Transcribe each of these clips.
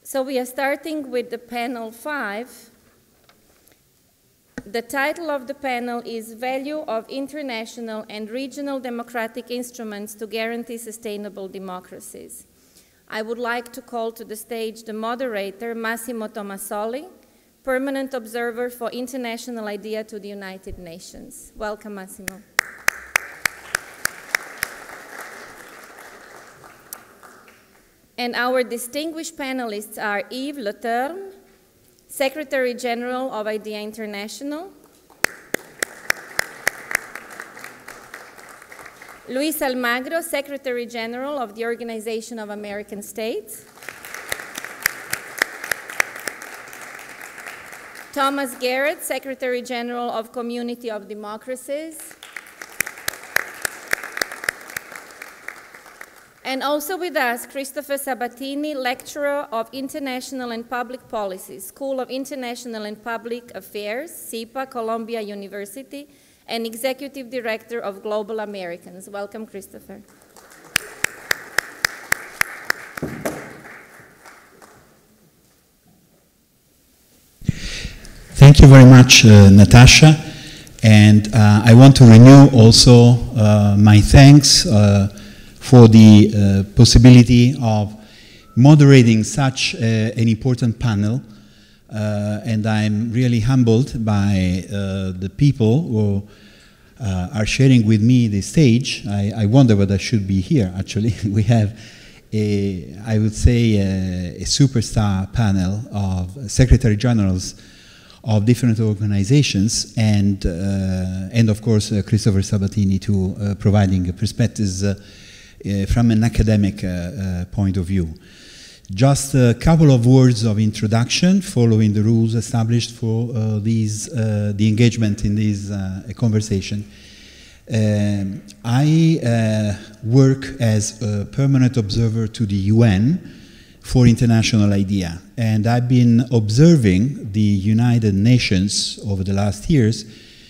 So we are starting with the panel 5. The title of the panel is Value of International and Regional Democratic Instruments to Guarantee Sustainable Democracies. I would like to call to the stage the moderator, Massimo Tomasoli, Permanent Observer for International IDEA to the United Nations. Welcome, Massimo. And our distinguished panelists are Yves Leterme, Secretary General of IDEA International, Luis Almagro, Secretary General of the Organization of American States, Thomas Garrett, Secretary General of Community of Democracies, and also with us, Christopher Sabatini, Lecturer of International and Public Policy, School of International and Public Affairs, SIPA, Columbia University, and Executive Director of Global Americans. Welcome, Christopher. Thank you very much, Natasha. And I want to renew also my thanks for the possibility of moderating such an important panel. And I'm really humbled by the people who are sharing with me the stage. I wonder whether I should be here, actually. We have, I would say, a superstar panel of Secretary Generals of different organizations, and of course, Christopher Sabatini to providing perspectives from an academic point of view. Just a couple of words of introduction following the rules established for the engagement in this conversation. I work as a permanent observer to the UN for International IDEA, and I've been observing the United Nations over the last years,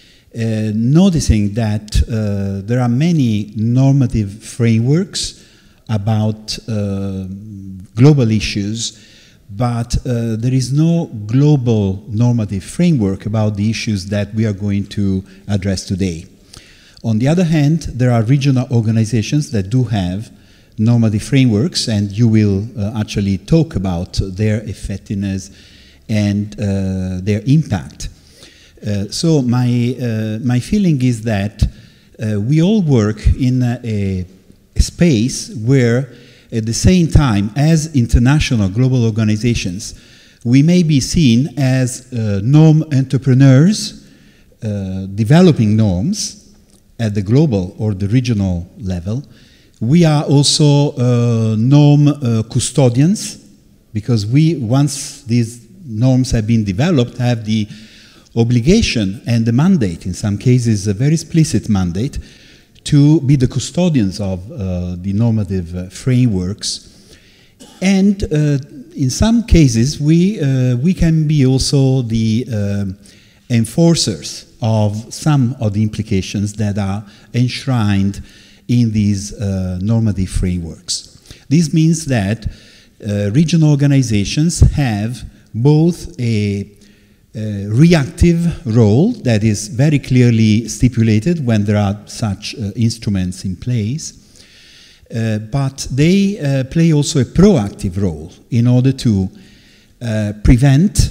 noticing that there are many normative frameworks about global issues, but there is no global normative framework about the issues that we are going to address today. On the other hand, there are regional organizations that do have normative frameworks, and you will actually talk about their effectiveness and their impact. So my feeling is that we all work in a space where at the same time as international global organizations, we may be seen as norm entrepreneurs developing norms at the global or the regional level. We are also norm custodians, because we, once these norms have been developed, have the obligation and the mandate, in some cases a very explicit mandate, to be the custodians of the normative frameworks. And in some cases, we can be also the enforcers of some of the implications that are enshrined in these normative frameworks. This means that regional organizations have both a reactive role that is very clearly stipulated when there are such instruments in place, but they play also a proactive role in order to prevent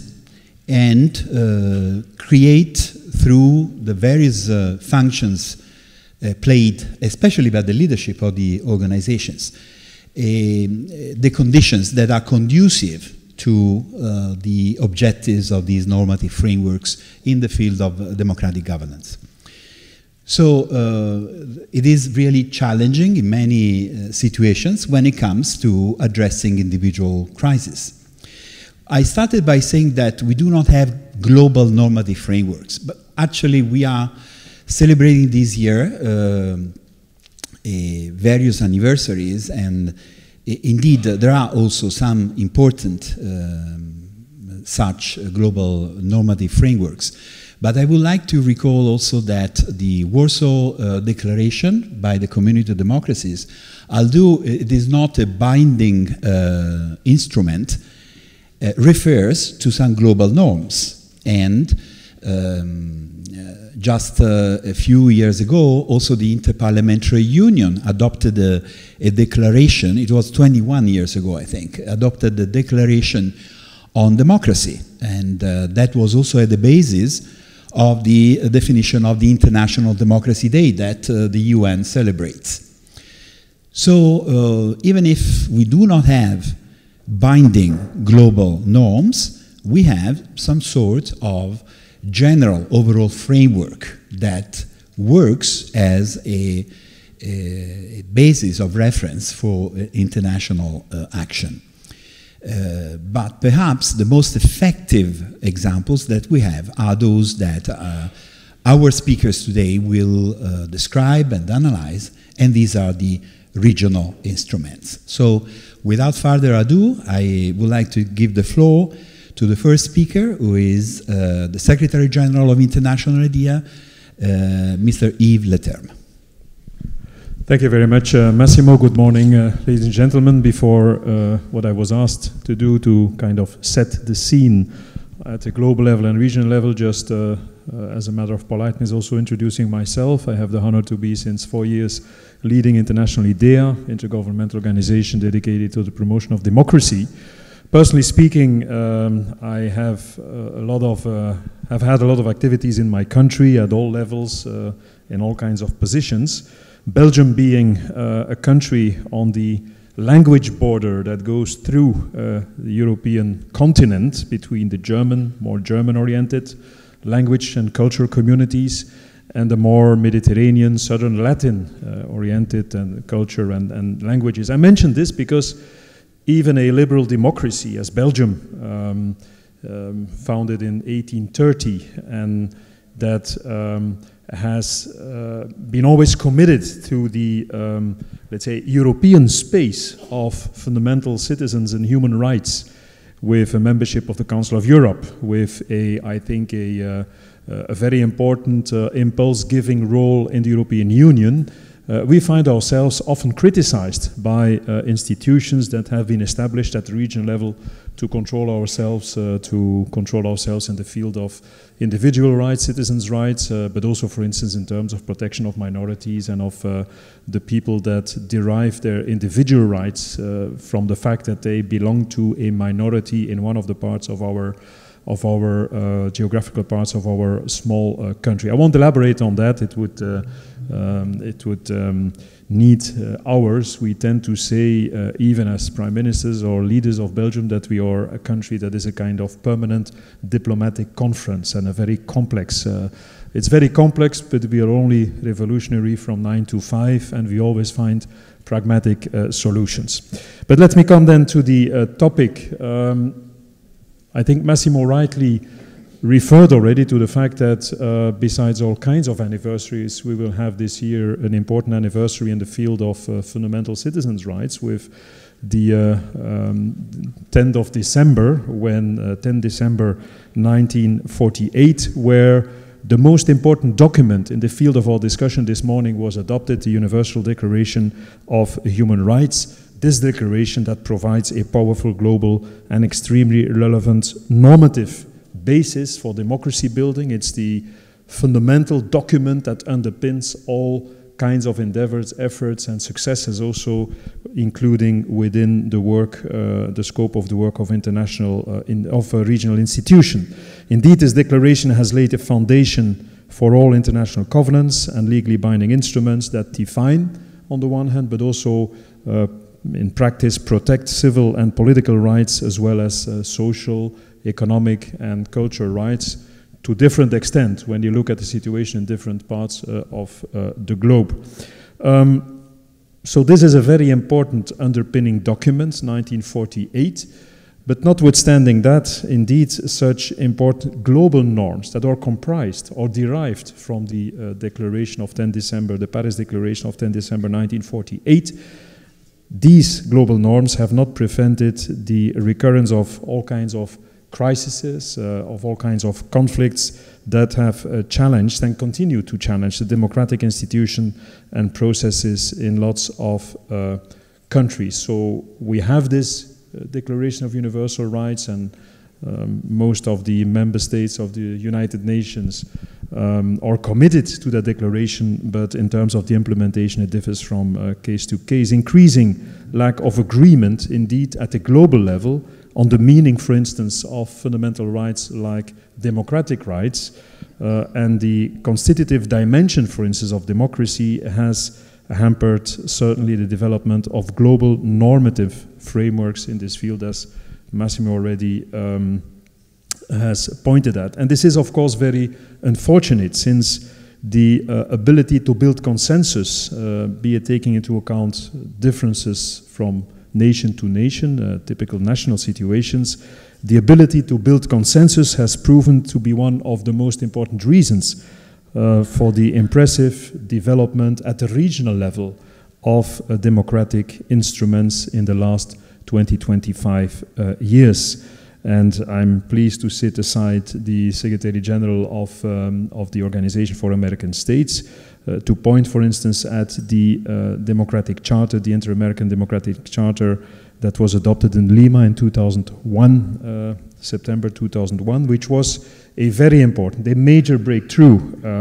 and create through the various functions played, especially by the leadership of the organizations, the conditions that are conducive to the objectives of these normative frameworks in the field of democratic governance. So it is really challenging in many situations when it comes to addressing individual crises. I started by saying that we do not have global normative frameworks, but actually we are celebrating this year various anniversaries, and indeed there are also some important such global normative frameworks. But I would like to recall also that the Warsaw Declaration by the Community of Democracies, although it is not a binding instrument, refers to some global norms. And just a few years ago, also the Interparliamentary Union adopted a declaration, it was 21 years ago, I think, adopted the Declaration on Democracy. And that was also at the basis of the definition of the International Democracy Day that the UN celebrates. So even if we do not have binding global norms, we have some sort of general overall framework that works as a basis of reference for international action. But perhaps the most effective examples that we have are those that our speakers today will describe and analyze, and these are the regional instruments. So without further ado, I would like to give the floor to the first speaker, who is the Secretary General of International IDEA, Mr. Yves Leterme. Thank you very much, Massimo. Good morning, ladies and gentlemen. Before what I was asked to do to kind of set the scene at a global level and regional level, just as a matter of politeness, also introducing myself. I have the honor to be since 4 years leading International IDEA, intergovernmental organization dedicated to the promotion of democracy. Personally speaking, I have had a lot of activities in my country at all levels, in all kinds of positions. Belgium being a country on the language border that goes through the European continent between the German, more German-oriented language and cultural communities, and the more Mediterranean, Southern Latin-oriented and culture and languages. I mention this because even a liberal democracy as Belgium, founded in 1830, and that has been always committed to the, let's say, European space of fundamental citizens and human rights, with a membership of the Council of Europe, with I think a very important impulse-giving role in the European Union. We find ourselves often criticized by institutions that have been established at the regional level to control ourselves in the field of individual rights, citizens' rights, but also, for instance, in terms of protection of minorities and of the people that derive their individual rights from the fact that they belong to a minority in one of the parts of our geographical parts of our small country. I won't elaborate on that. It would need hours. We tend to say, even as prime ministers or leaders of Belgium, that we are a country that is a kind of permanent diplomatic conference and a very complex. It's very complex, but we are only revolutionary from 9 to 5, and we always find pragmatic solutions. But let me come then to the topic. I think Massimo rightly referred already to the fact that besides all kinds of anniversaries, we will have this year an important anniversary in the field of fundamental citizens' rights with the 10th of December, when 10 December 1948, where the most important document in the field of our discussion this morning was adopted, the Universal Declaration of Human Rights. This declaration that provides a powerful global and extremely relevant normative basis for democracy building. It's the fundamental document that underpins all kinds of endeavors, efforts, and successes, also including within the work, the scope of the work of a regional institution. Indeed, this declaration has laid a foundation for all international covenants and legally binding instruments that define, on the one hand, but also in practice protect civil and political rights, as well as social, economic, and cultural rights to different extent when you look at the situation in different parts of the globe. So this is a very important underpinning document, 1948, but notwithstanding that, indeed, such important global norms that are comprised or derived from the Declaration of 10 December, the Paris Declaration of 10 December 1948, these global norms have not prevented the recurrence of all kinds of crises, of all kinds of conflicts that have challenged and continue to challenge the democratic institution and processes in lots of countries. So we have this Declaration of Universal Rights, and most of the member states of the United Nations are committed to that declaration, but in terms of the implementation it differs from case to case. Increasing lack of agreement, indeed, at the global level on the meaning, for instance, of fundamental rights like democratic rights, and the constitutive dimension, for instance, of democracy has hampered certainly the development of global normative frameworks in this field, as Massimo already has pointed at. And this is, of course, very unfortunate, since the ability to build consensus, be it taking into account differences from nation to nation, typical national situations, the ability to build consensus has proven to be one of the most important reasons for the impressive development at the regional level of democratic instruments in the last 20-25 years. And I'm pleased to sit aside the Secretary General of the Organization for American States to point, for instance, at the Democratic Charter, the Inter-American Democratic Charter that was adopted in Lima in 2001, September 2001, which was a very important, a major breakthrough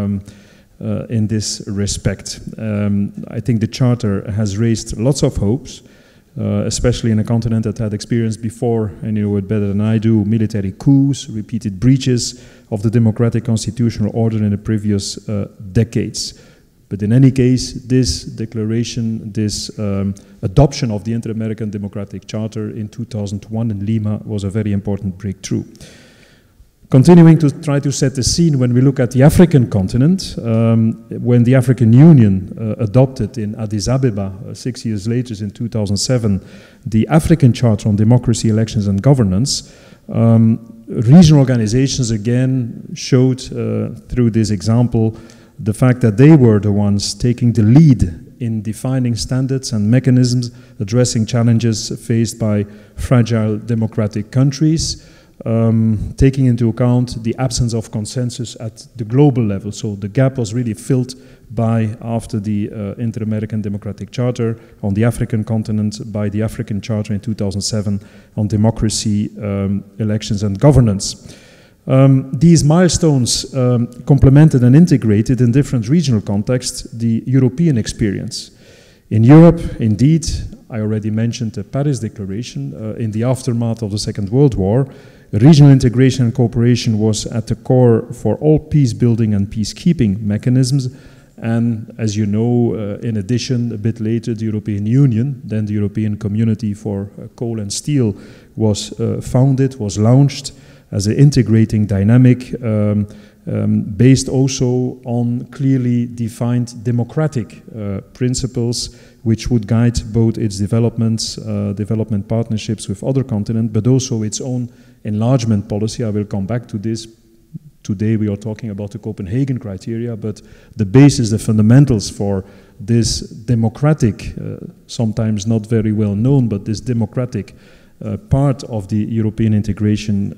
in this respect. I think the Charter has raised lots of hopes, especially in a continent that had experienced before, and you know it better than I do, military coups, repeated breaches of the democratic constitutional order in the previous decades. But in any case, this declaration, this adoption of the Inter-American Democratic Charter in 2001 in Lima was a very important breakthrough. Continuing to try to set the scene, when we look at the African continent, when the African Union adopted in Addis Ababa 6 years later in 2007 the African Charter on Democracy, Elections and Governance, regional organizations again showed through this example the fact that they were the ones taking the lead in defining standards and mechanisms addressing challenges faced by fragile democratic countries, taking into account the absence of consensus at the global level. So the gap was really filled by, after the Inter-American Democratic Charter on the African continent, by the African Charter in 2007 on democracy, elections and governance. These milestones complemented and integrated in different regional contexts the European experience. In Europe, indeed, I already mentioned the Paris Declaration. In the aftermath of the Second World War, regional integration and cooperation was at the core for all peace-building and peacekeeping mechanisms. And as you know, in addition, a bit later, the European Union, then the European Community for Coal and Steel, was founded, was launched as an integrating dynamic based also on clearly defined democratic principles which would guide both its development partnerships with other continents, but also its own enlargement policy. I will come back to this. Today we are talking about the Copenhagen criteria, but the basis, the fundamentals for this democratic, sometimes not very well known, but this democratic part of the European integration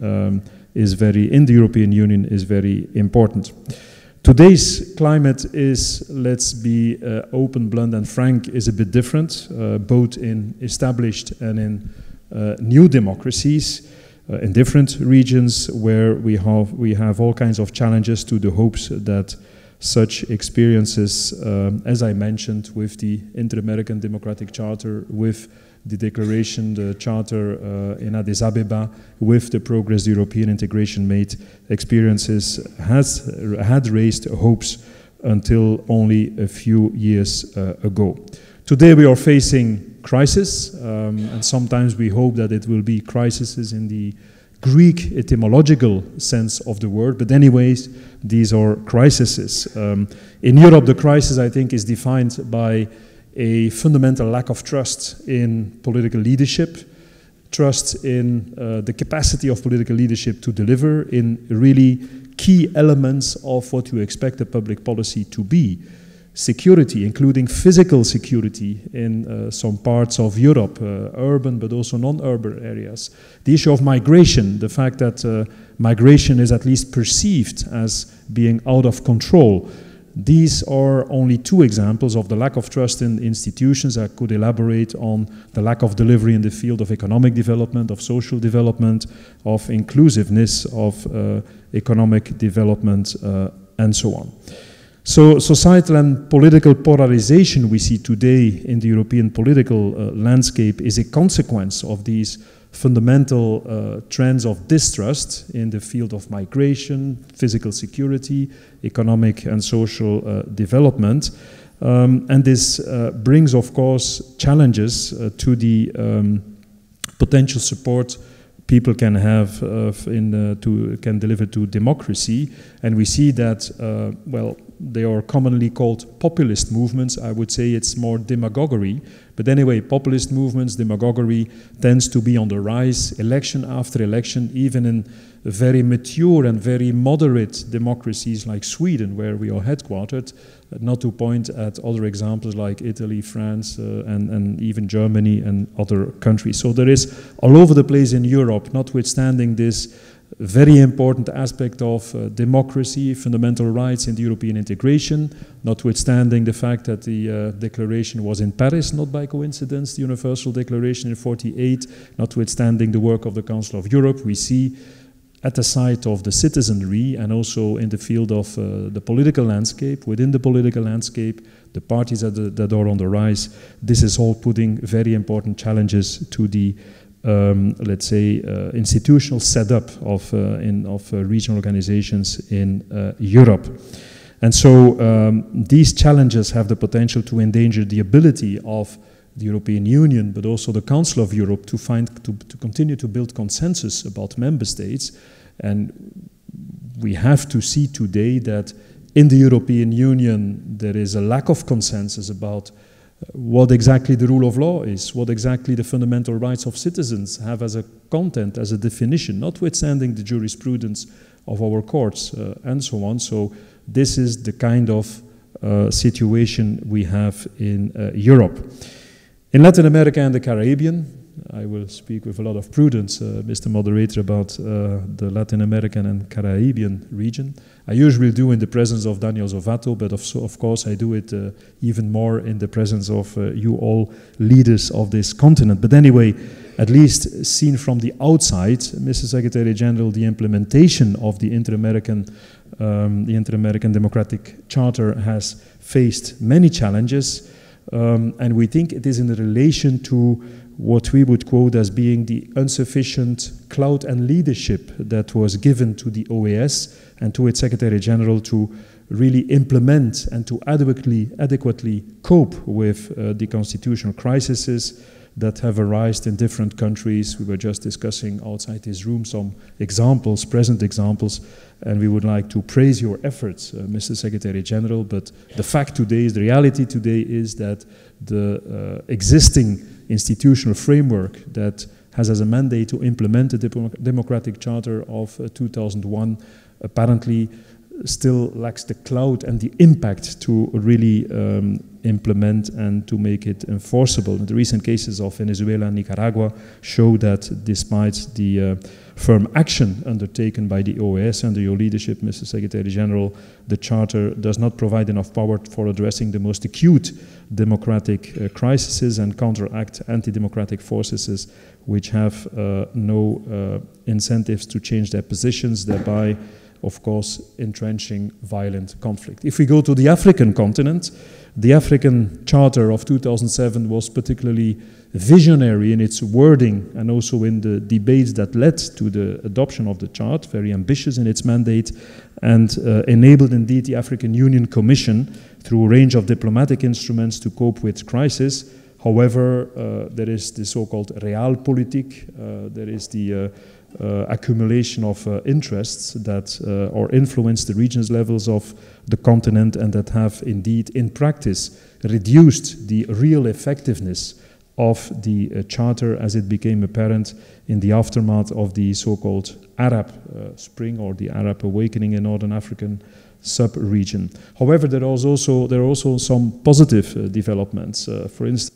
in the European Union is very important. Today's climate is, let's be open, blunt and frank, is a bit different, both in established and in new democracies, in different regions where we have all kinds of challenges to the hopes that such experiences, as I mentioned, with the Inter-American Democratic Charter, with the declaration, the charter in Addis Ababa, with the progress the European integration made, experiences had raised hopes until only a few years ago. Today we are facing crisis, and sometimes we hope that it will be crises in the Greek etymological sense of the word, but anyways, these are crises. In Europe, the crisis, I think, is defined by a fundamental lack of trust in political leadership, trust in the capacity of political leadership to deliver in really key elements of what you expect a public policy to be. Security, including physical security in some parts of Europe, urban but also non-urban areas. The issue of migration, the fact that migration is at least perceived as being out of control. these are only two examples of the lack of trust in institutions. I could elaborate on the lack of delivery in the field of economic development, of social development, of inclusiveness, of economic development, and so on. So societal and political polarization we see today in the European political landscape is a consequence of these fundamental trends of distrust in the field of migration, physical security, economic and social development. And this brings, of course, challenges to the potential support people can have can deliver to democracy. And we see that, well, they are commonly called populist movements. I would say it's more demagoguery. But anyway, populist movements, demagoguery tends to be on the rise election after election, even in very mature and very moderate democracies like Sweden, where we are headquartered, not to point at other examples like Italy, France, and even Germany and other countries. So there is all over the place in Europe, notwithstanding this very important aspect of democracy, fundamental rights in the European integration, notwithstanding the fact that the declaration was in Paris, not by coincidence, the Universal Declaration in 1948, notwithstanding the work of the Council of Europe, we see at the side of the citizenry and also in the field of the political landscape, within the political landscape, the parties that are on the rise, this is all putting very important challenges to the let's say, institutional setup of regional organizations in Europe. And so these challenges have the potential to endanger the ability of the European Union, but also the Council of Europe to continue to build consensus about member states. And we have to see today that in the European Union there is a lack of consensus about what exactly the rule of law is, what exactly the fundamental rights of citizens have as a content, as a definition, notwithstanding the jurisprudence of our courts and so on. So this is the kind of situation we have in Europe. In Latin America and the Caribbean, I will speak with a lot of prudence, Mr. Moderator, about the Latin American and Caribbean region. I usually do in the presence of Daniel Zovato, but of course I do it even more in the presence of you all leaders of this continent. But anyway, at least seen from the outside, Mr. Secretary General, the implementation of the Inter-American Democratic Charter has faced many challenges, and we think it is in relation to what we would quote as being the insufficient clout and leadership that was given to the OAS and to its Secretary General to really implement and to adequately cope with the constitutional crises that have arisen in different countries. We were just discussing outside this room some examples, present examples, and we would like to praise your efforts, Mr. Secretary General, but the fact today is, the reality today is that the existing institutional framework that has as a mandate to implement the Democratic Charter of 2001 apparently still lacks the clout and the impact to really implement and to make it enforceable. The recent cases of Venezuela and Nicaragua show that despite the firm action undertaken by the OAS under your leadership, Mr. Secretary General, the Charter does not provide enough power for addressing the most acute democratic crises and counteract anti-democratic forces which have no incentives to change their positions, thereby of course entrenching violent conflict. If we go to the African continent, the African Charter of 2007 was particularly visionary in its wording and also in the debates that led to the adoption of the chart, very ambitious in its mandate, and enabled indeed the African Union Commission through a range of diplomatic instruments to cope with crisis. However, there is the so-called realpolitik, there is the accumulation of interests that or influence the regions levels of the continent and that have indeed in practice reduced the real effectiveness of the Charter as it became apparent in the aftermath of the so-called Arab Spring or the Arab Awakening in Northern African sub-region. However, there are also some positive developments. For instance,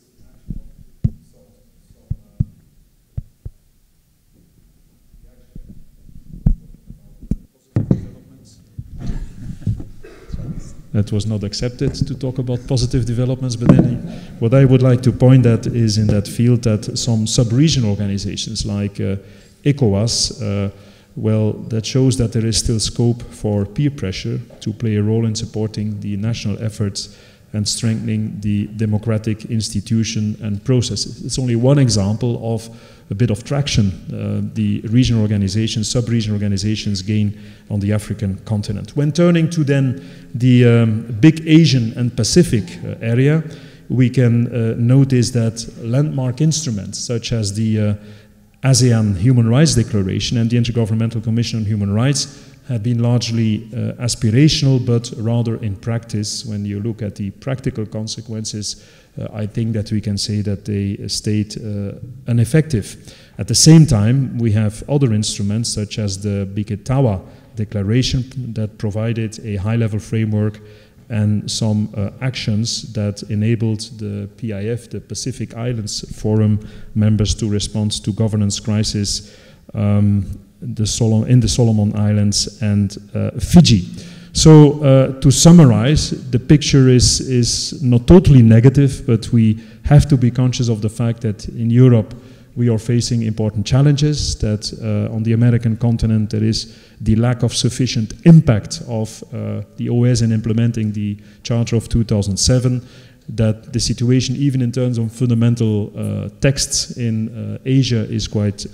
That was not accepted to talk about positive developments, but then what I would like to point at is in that field that some sub-regional organizations like ECOWAS, well, that shows that there is still scope for peer pressure to play a role in supporting the national efforts and strengthening the democratic institution and processes. It's only one example of a bit of traction the regional organizations, sub-regional organizations gain on the African continent. When turning to then the big Asian and Pacific area, we can notice that landmark instruments such as the ASEAN Human Rights Declaration and the Intergovernmental Commission on Human Rights have been largely aspirational, but rather in practice, when you look at the practical consequences, I think that we can say that they stayed ineffective. At the same time, we have other instruments, such as the Biketawa Declaration, that provided a high-level framework and some actions that enabled the PIF, the Pacific Islands Forum members, to respond to governance crisis in the Solomon Islands and Fiji. So to summarize, the picture is not totally negative, but we have to be conscious of the fact that in Europe we are facing important challenges, that on the American continent there is the lack of sufficient impact of the OAS in implementing the Charter of 2007, that the situation, even in terms of fundamental texts in Asia, is quite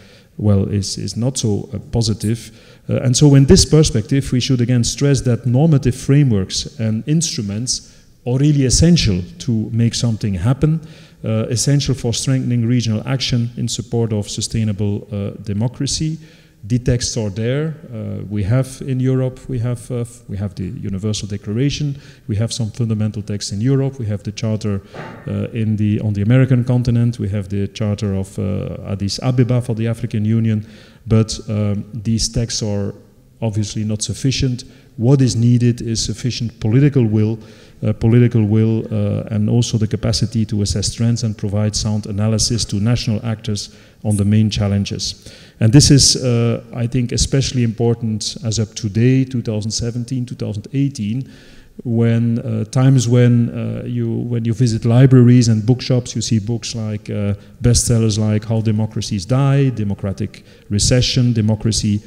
is not so positive. And so in this perspective, we should again stress that normative frameworks and instruments are really essential to make something happen, essential for strengthening regional action in support of sustainable democracy. The texts are there. We have in Europe, we have the Universal Declaration. We have some fundamental texts in Europe. We have the Charter on the American continent. We have the Charter of Addis Ababa for the African Union. But these texts are obviously not sufficient. What is needed is sufficient political will, and also the capacity to assess trends and provide sound analysis to national actors on the main challenges. And this is, I think, especially important as of today, 2017, 2018, when times when you visit libraries and bookshops, you see books like bestsellers like How Democracies Die, Democratic Recession, Democracy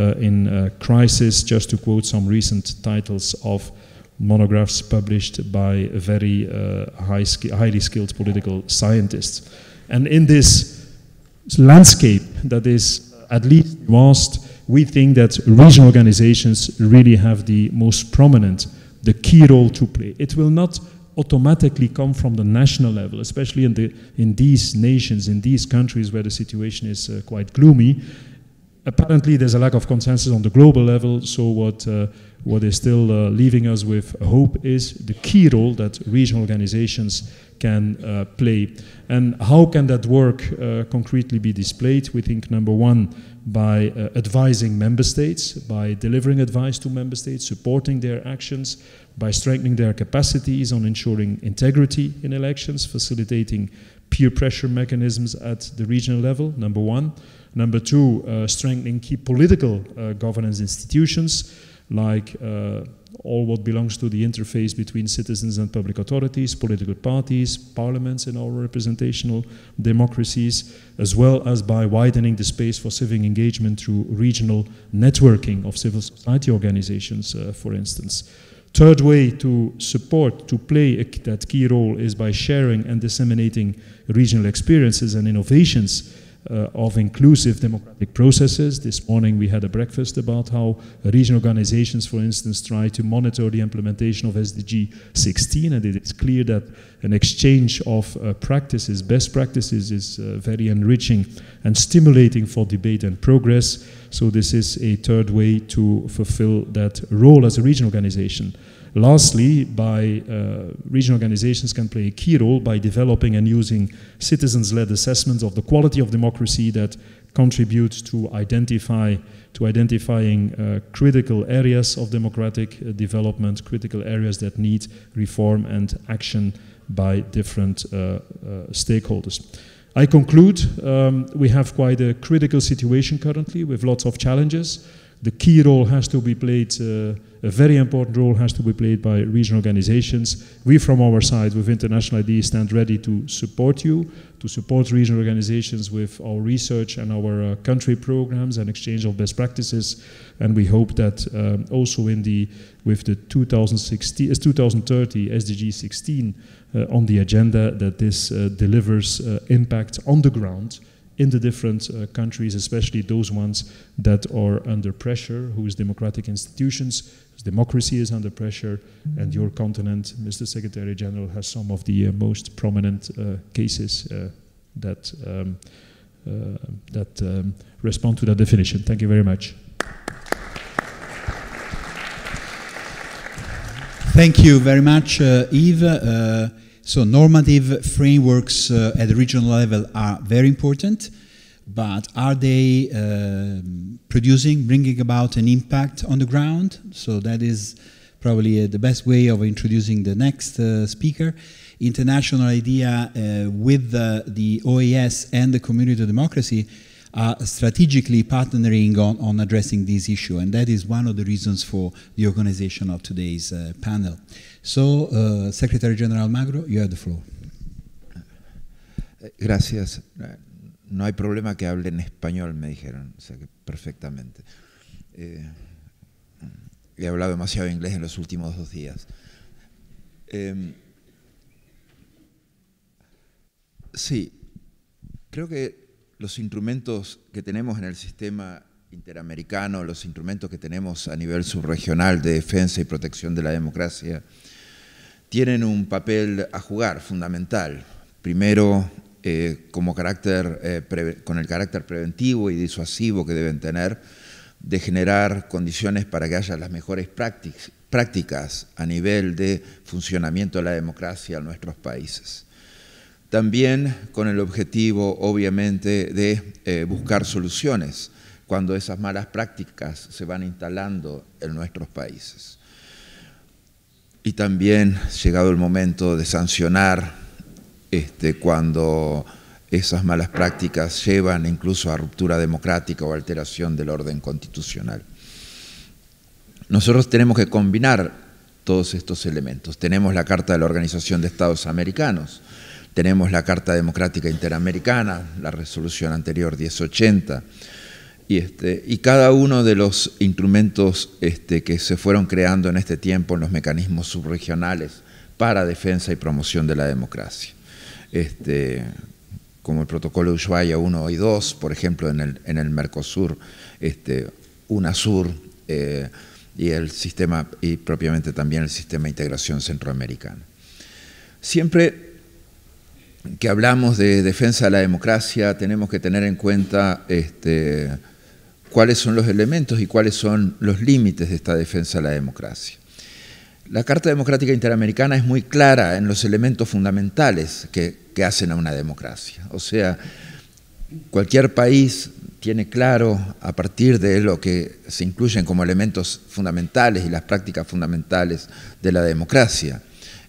in Crisis, just to quote some recent titles of monographs published by very highly skilled political scientists. And in this landscape that is at least vast, we think that regional organizations really have the most prominent, the key role to play. It will not automatically come from the national level, especially in these nations, in these countries where the situation is quite gloomy. Apparently there's a lack of consensus on the global level, so what is still leaving us with hope is the key role that regional organizations can play. And how can that work concretely be displayed? We think, number one, by advising member states, by delivering advice to member states, supporting their actions, by strengthening their capacities on ensuring integrity in elections, facilitating peer pressure mechanisms at the regional level, number one. Number two, strengthening key political governance institutions, like all what belongs to the interface between citizens and public authorities, political parties, parliaments in our representational democracies, as well as by widening the space for civic engagement through regional networking of civil society organizations, for instance. Third way to support, to play that key role is by sharing and disseminating regional experiences and innovations of inclusive democratic processes. This morning we had a breakfast about how regional organizations, for instance, try to monitor the implementation of SDG 16, and it is clear that an exchange of practices, best practices, is very enriching and stimulating for debate and progress. So this is a third way to fulfill that role as a regional organization. Lastly, regional organizations can play a key role by developing and using citizens-led assessments of the quality of democracy that contribute to identifying critical areas of democratic development, critical areas that need reform and action by different stakeholders. I conclude, we have quite a critical situation currently with lots of challenges. the key role has to be played, a very important role has to be played by regional organizations. We from our side with International IDEA stand ready to support you, to support regional organizations with our research and our country programs and exchange of best practices. And we hope that also with the 2030 SDG 16 on the agenda, that this delivers impact on the ground in the different countries, especially those ones that are under pressure, whose democratic institutions, whose democracy is under pressure, and your continent, Mr. Secretary General, has some of the most prominent cases that respond to that definition. Thank you very much. Thank you very much, Yves. So normative frameworks at the regional level are very important, but are they bringing about an impact on the ground? So that is probably the best way of introducing the next speaker. International IDEA with the OAS and the Community of Democracy are strategically partnering on addressing this issue, and that is one of the reasons for the organization of today's panel. So, Secretary General Almagro, you have the floor. Gracias. No hay problema que hable en español, me dijeron, o sea que perfectamente. He hablado demasiado inglés en los últimos 2 días. Sí, creo que los instrumentos que tenemos en el sistema interamericano, los instrumentos que tenemos a nivel subregional de defensa y protección de la democracia, tienen un papel a jugar fundamental. Primero, con el carácter preventivo y disuasivo que deben tener, de generar condiciones para que haya las mejores prácticas a nivel de funcionamiento de la democracia en nuestros países. También con el objetivo, obviamente, de buscar soluciones cuando esas malas prácticas se van instalando en nuestros países. Y también, llegado el momento de sancionar cuando esas malas prácticas llevan incluso a ruptura democrática o alteración del orden constitucional. Nosotros tenemos que combinar todos estos elementos. Tenemos la Carta de la Organización de Estados Americanos, tenemos la Carta Democrática Interamericana, la resolución anterior 1080, y cada uno de los instrumentos que se fueron creando en este tiempo en los mecanismos subregionales para defensa y promoción de la democracia. Como el protocolo de Ushuaia 1 y 2, por ejemplo, en el Mercosur, UNASUR, y el sistema, y propiamente también el sistema de integración centroamericana. Siempre que hablamos de defensa de la democracia, tenemos que tener en cuenta cuáles son los elementos y cuáles son los límites de esta defensa de la democracia. La Carta Democrática Interamericana es muy clara en los elementos fundamentales que hacen a una democracia. O sea, cualquier país tiene claro, a partir de lo que se incluyen como elementos fundamentales y las prácticas fundamentales de la democracia.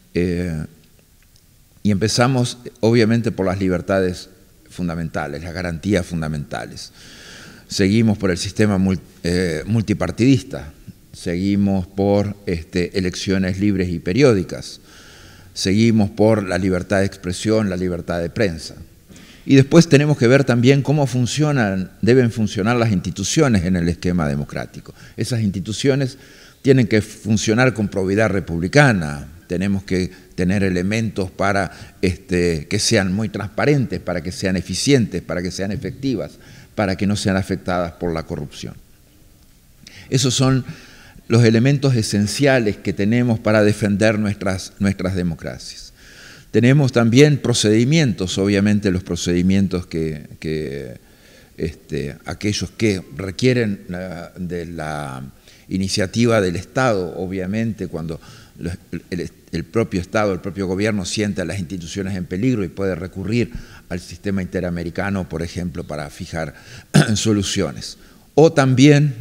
Y empezamos, obviamente, por las libertades fundamentales, las garantías fundamentales. Seguimos por el sistema multipartidista, seguimos por elecciones libres y periódicas, seguimos por la libertad de expresión, la libertad de prensa. Y después tenemos que ver también cómo deben funcionar las instituciones en el esquema democrático. Esas instituciones tienen que funcionar con probidad republicana, tenemos que tener elementos para que sean muy transparentes, para que sean eficientes, para que sean efectivas, para que no sean afectadas por la corrupción. Esos son los elementos esenciales que tenemos para defender nuestras democracias. Tenemos también procedimientos, obviamente los procedimientos aquellos que requieren de la iniciativa del Estado, obviamente cuando el propio Estado, el propio gobierno siente a las instituciones en peligro y puede recurrir al sistema interamericano, por ejemplo, para fijar soluciones. O también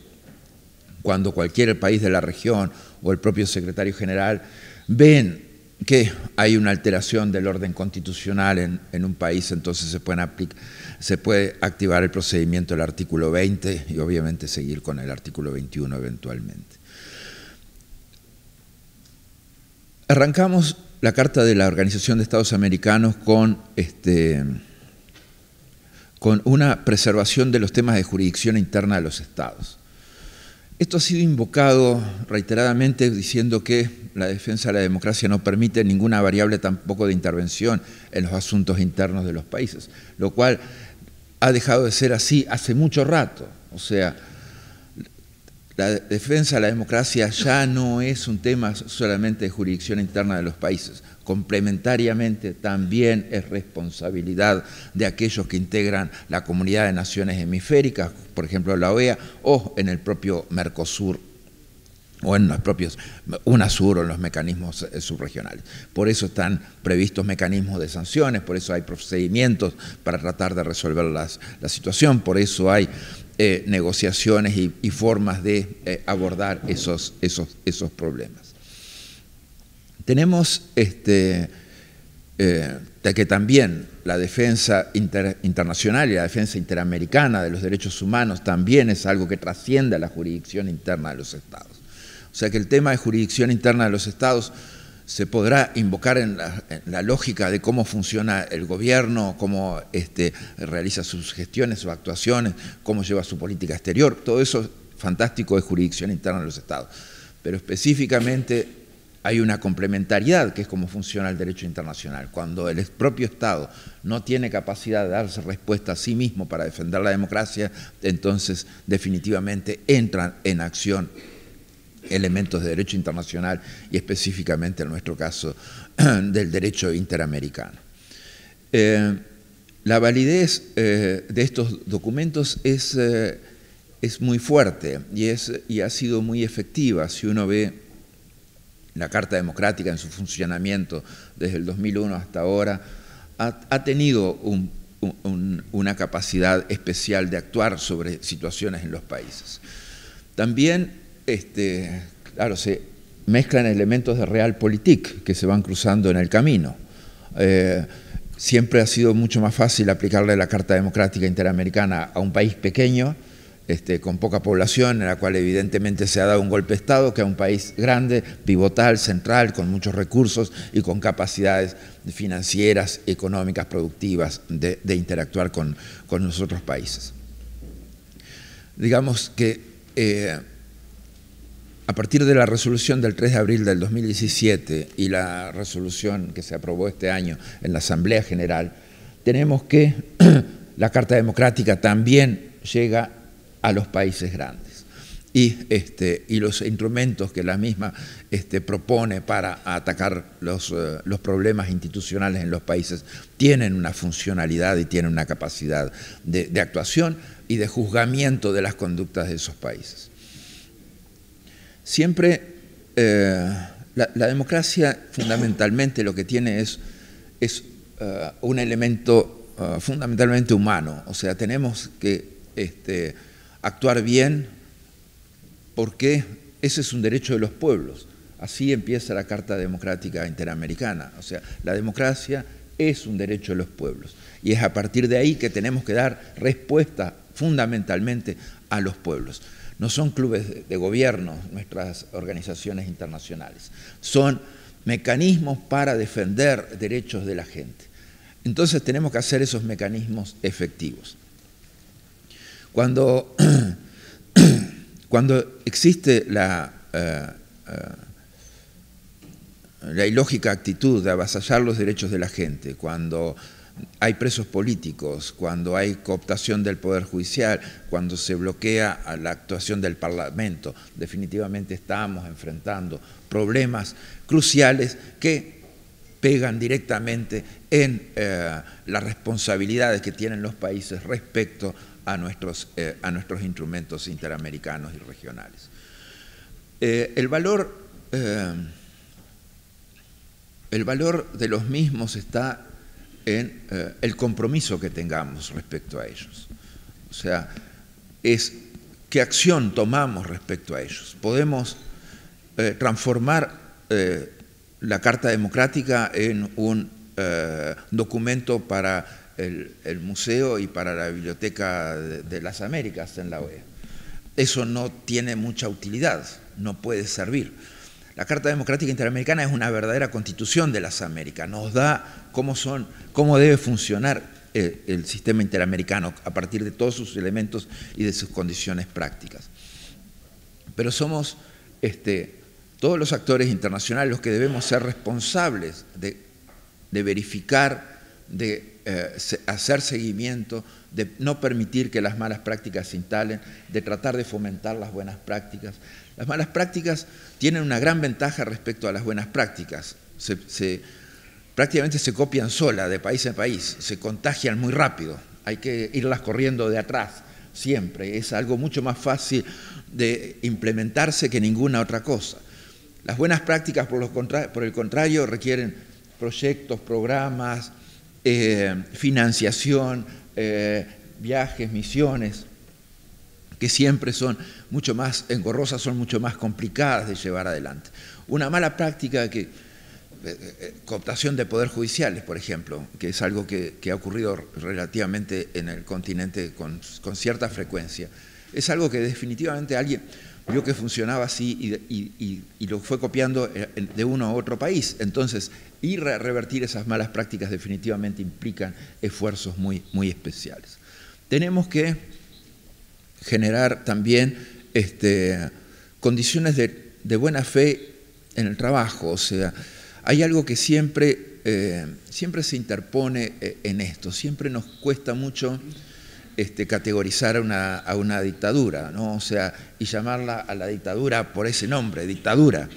cuando cualquier país de la región o el propio secretario general ven que hay una alteración del orden constitucional en un país, entonces se puede activar el procedimiento del artículo 20 y obviamente seguir con el artículo 21 eventualmente. Arrancamos la Carta de la Organización de Estados Americanos con una preservación de los temas de jurisdicción interna de los estados. Esto ha sido invocado reiteradamente diciendo que la defensa de la democracia no permite ninguna variable tampoco de intervención en los asuntos internos de los países, lo cual ha dejado de ser así hace mucho rato. O sea, la defensa de la democracia ya no es un tema solamente de jurisdicción interna de los países. Complementariamente también es responsabilidad de aquellos que integran la Comunidad de Naciones Hemisféricas, por ejemplo la OEA, o en el propio Mercosur, o en los propios UNASUR o en los mecanismos subregionales. Por eso están previstos mecanismos de sanciones, por eso hay procedimientos para tratar de resolver la situación, por eso hay negociaciones y formas de abordar esos problemas. Tenemos que también la defensa internacional y la defensa interamericana de los derechos humanos también es algo que trasciende a la jurisdicción interna de los estados. O sea que el tema de jurisdicción interna de los estados se podrá invocar en la lógica de cómo funciona el gobierno, cómo realiza sus gestiones, sus actuaciones, cómo lleva su política exterior. Todo eso es fantástico de jurisdicción interna de los estados. Pero específicamente hay una complementariedad que es cómo funciona el derecho internacional. Cuando el propio Estado no tiene capacidad de darse respuesta a sí mismo para defender la democracia, entonces definitivamente entran en acción elementos de derecho internacional y específicamente en nuestro caso del derecho interamericano. La validez de estos documentos es muy fuerte y ha sido muy efectiva. Si uno ve la Carta Democrática en su funcionamiento desde el 2001 hasta ahora, ha tenido una capacidad especial de actuar sobre situaciones en los países. También claro, se mezclan elementos de realpolitik que se van cruzando en el camino. Siempre ha sido mucho más fácil aplicarle la Carta Democrática Interamericana a un país pequeño, con poca población, en la cual evidentemente se ha dado un golpe de Estado, que a un país grande, pivotal, central, con muchos recursos y con capacidades financieras, económicas, productivas de interactuar con los otros países. Digamos que a partir de la resolución del 3 de abril del 2017 y la resolución que se aprobó este año en la Asamblea General, tenemos que la Carta Democrática también llega a los países grandes y los instrumentos que la misma propone para atacar los problemas institucionales en los países tienen una funcionalidad y tienen una capacidad de actuación y de juzgamiento de las conductas de esos países. Siempre la democracia fundamentalmente lo que tiene es un elemento fundamentalmente humano, o sea, tenemos que actuar bien porque ese es un derecho de los pueblos. Así empieza la Carta Democrática Interamericana, o sea, la democracia es un derecho de los pueblos y es a partir de ahí que tenemos que dar respuesta fundamentalmente a los pueblos. No son clubes de gobierno nuestras organizaciones internacionales, son mecanismos para defender derechos de la gente. Entonces tenemos que hacer esos mecanismos efectivos. Cuando existe la ilógica actitud de avasallar los derechos de la gente, cuando hay presos políticos, cuando hay cooptación del Poder Judicial, cuando se bloquea la actuación del Parlamento, definitivamente estamos enfrentando problemas cruciales que pegan directamente en las responsabilidades que tienen los países respecto a nuestros instrumentos interamericanos y regionales. El valor de los mismos está en el compromiso que tengamos respecto a ellos. O sea, es qué acción tomamos respecto a ellos. Podemos transformar la Carta Democrática en un documento para el museo y para la Biblioteca de las Américas en la OEA. Eso no tiene mucha utilidad, no puede servir. La Carta Democrática Interamericana es una verdadera constitución de las Américas, nos da cómo debe funcionar el sistema interamericano a partir de todos sus elementos y de sus condiciones prácticas. Pero somos todos los actores internacionales los que debemos ser responsables de verificar, de hacer seguimiento, de no permitir que las malas prácticas se instalen, de tratar de fomentar las buenas prácticas. Las malas prácticas tienen una gran ventaja respecto a las buenas prácticas. Prácticamente se copian sola de país en país, se contagian muy rápido. Hay que irlas corriendo de atrás siempre. Es algo mucho más fácil de implementarse que ninguna otra cosa. Las buenas prácticas, por el contrario, requieren proyectos, programas, financiación, viajes, misiones, que siempre son mucho más engorrosas, son mucho más complicadas de llevar adelante. Una mala práctica cooptación de poder judiciales, por ejemplo, que es algo que ha ocurrido relativamente en el continente con cierta frecuencia, es algo que definitivamente alguien vio que funcionaba así y lo fue copiando de uno a otro país. Entonces, ir a revertir esas malas prácticas definitivamente implican esfuerzos muy, muy especiales. Tenemos que generar también condiciones de buena fe en el trabajo. O sea, hay algo que siempre se interpone en esto, siempre nos cuesta mucho categorizar a una dictadura, ¿no? O sea, y llamarla a la dictadura por ese nombre, dictadura,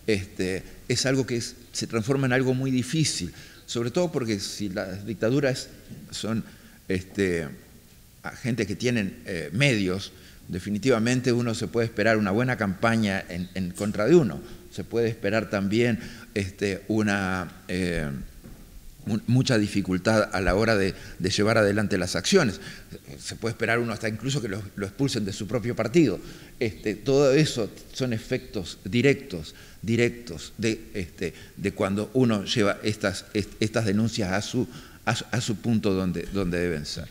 es algo que se transforma en algo muy difícil, sobre todo porque si las dictaduras son gente que tienen medios, definitivamente uno se puede esperar una buena campaña en contra de uno, se puede esperar también mucha dificultad a la hora de llevar adelante las acciones. Se puede esperar uno hasta incluso que lo expulsen de su propio partido. Todo eso son efectos directos de cuando uno lleva estas denuncias a su punto donde deben ser.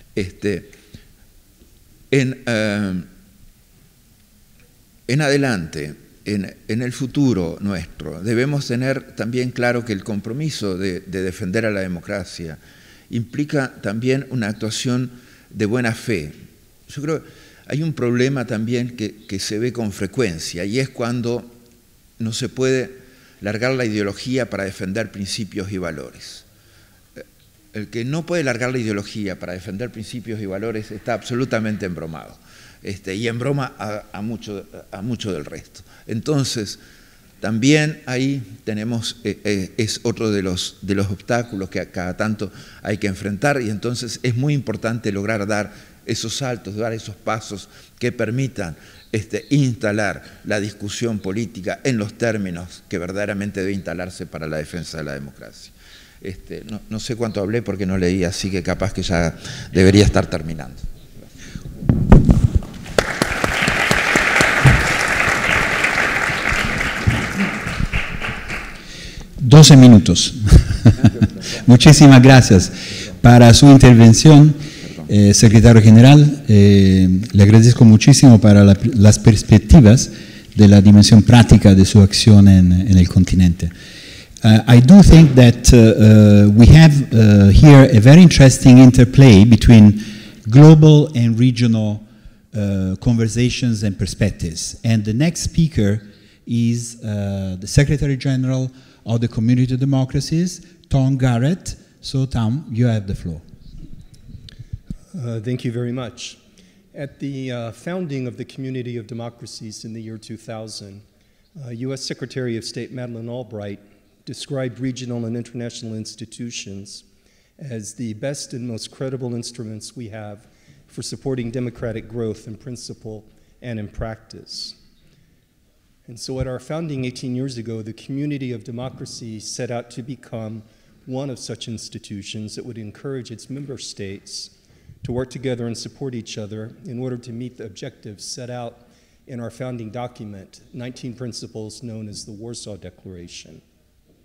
En adelante, en el futuro nuestro, debemos tener también claro que el compromiso de defender a la democracia implica también una actuación de buena fe. Yo creo que hay un problema también que se ve con frecuencia, y es cuando no se puede largar la ideología para defender principios y valores. El que no puede largar la ideología para defender principios y valores está absolutamente embromado, y embroma a mucho del resto. Entonces, también ahí tenemos, es otro de los obstáculos que a cada tanto hay que enfrentar, y entonces es muy importante lograr dar esos saltos, dar esos pasos que permitan instalar la discusión política en los términos que verdaderamente debe instalarse para la defensa de la democracia. No sé cuánto hablé porque no leí, así que capaz que ya debería estar terminando. 12 minutos. Muchísimas gracias para su intervención, secretario general. Le agradezco muchísimo para las perspectivas de la dimensión práctica de su acción en el continente. I do think that we have here a very interesting interplay between global and regional conversations and perspectives. And the next speaker is the Secretary General of the Community of Democracies, Tom Garrett. So, Tom, you have the floor. Thank you very much. At the founding of the Community of Democracies in the year 2000, U.S. Secretary of State Madeleine Albright described regional and international institutions as the best and most credible instruments we have for supporting democratic growth in principle and in practice. And so at our founding 18 years ago, the Community of Democracy set out to become one of such institutions that would encourage its member states to work together and support each other in order to meet the objectives set out in our founding document, 19 principles known as the Warsaw Declaration.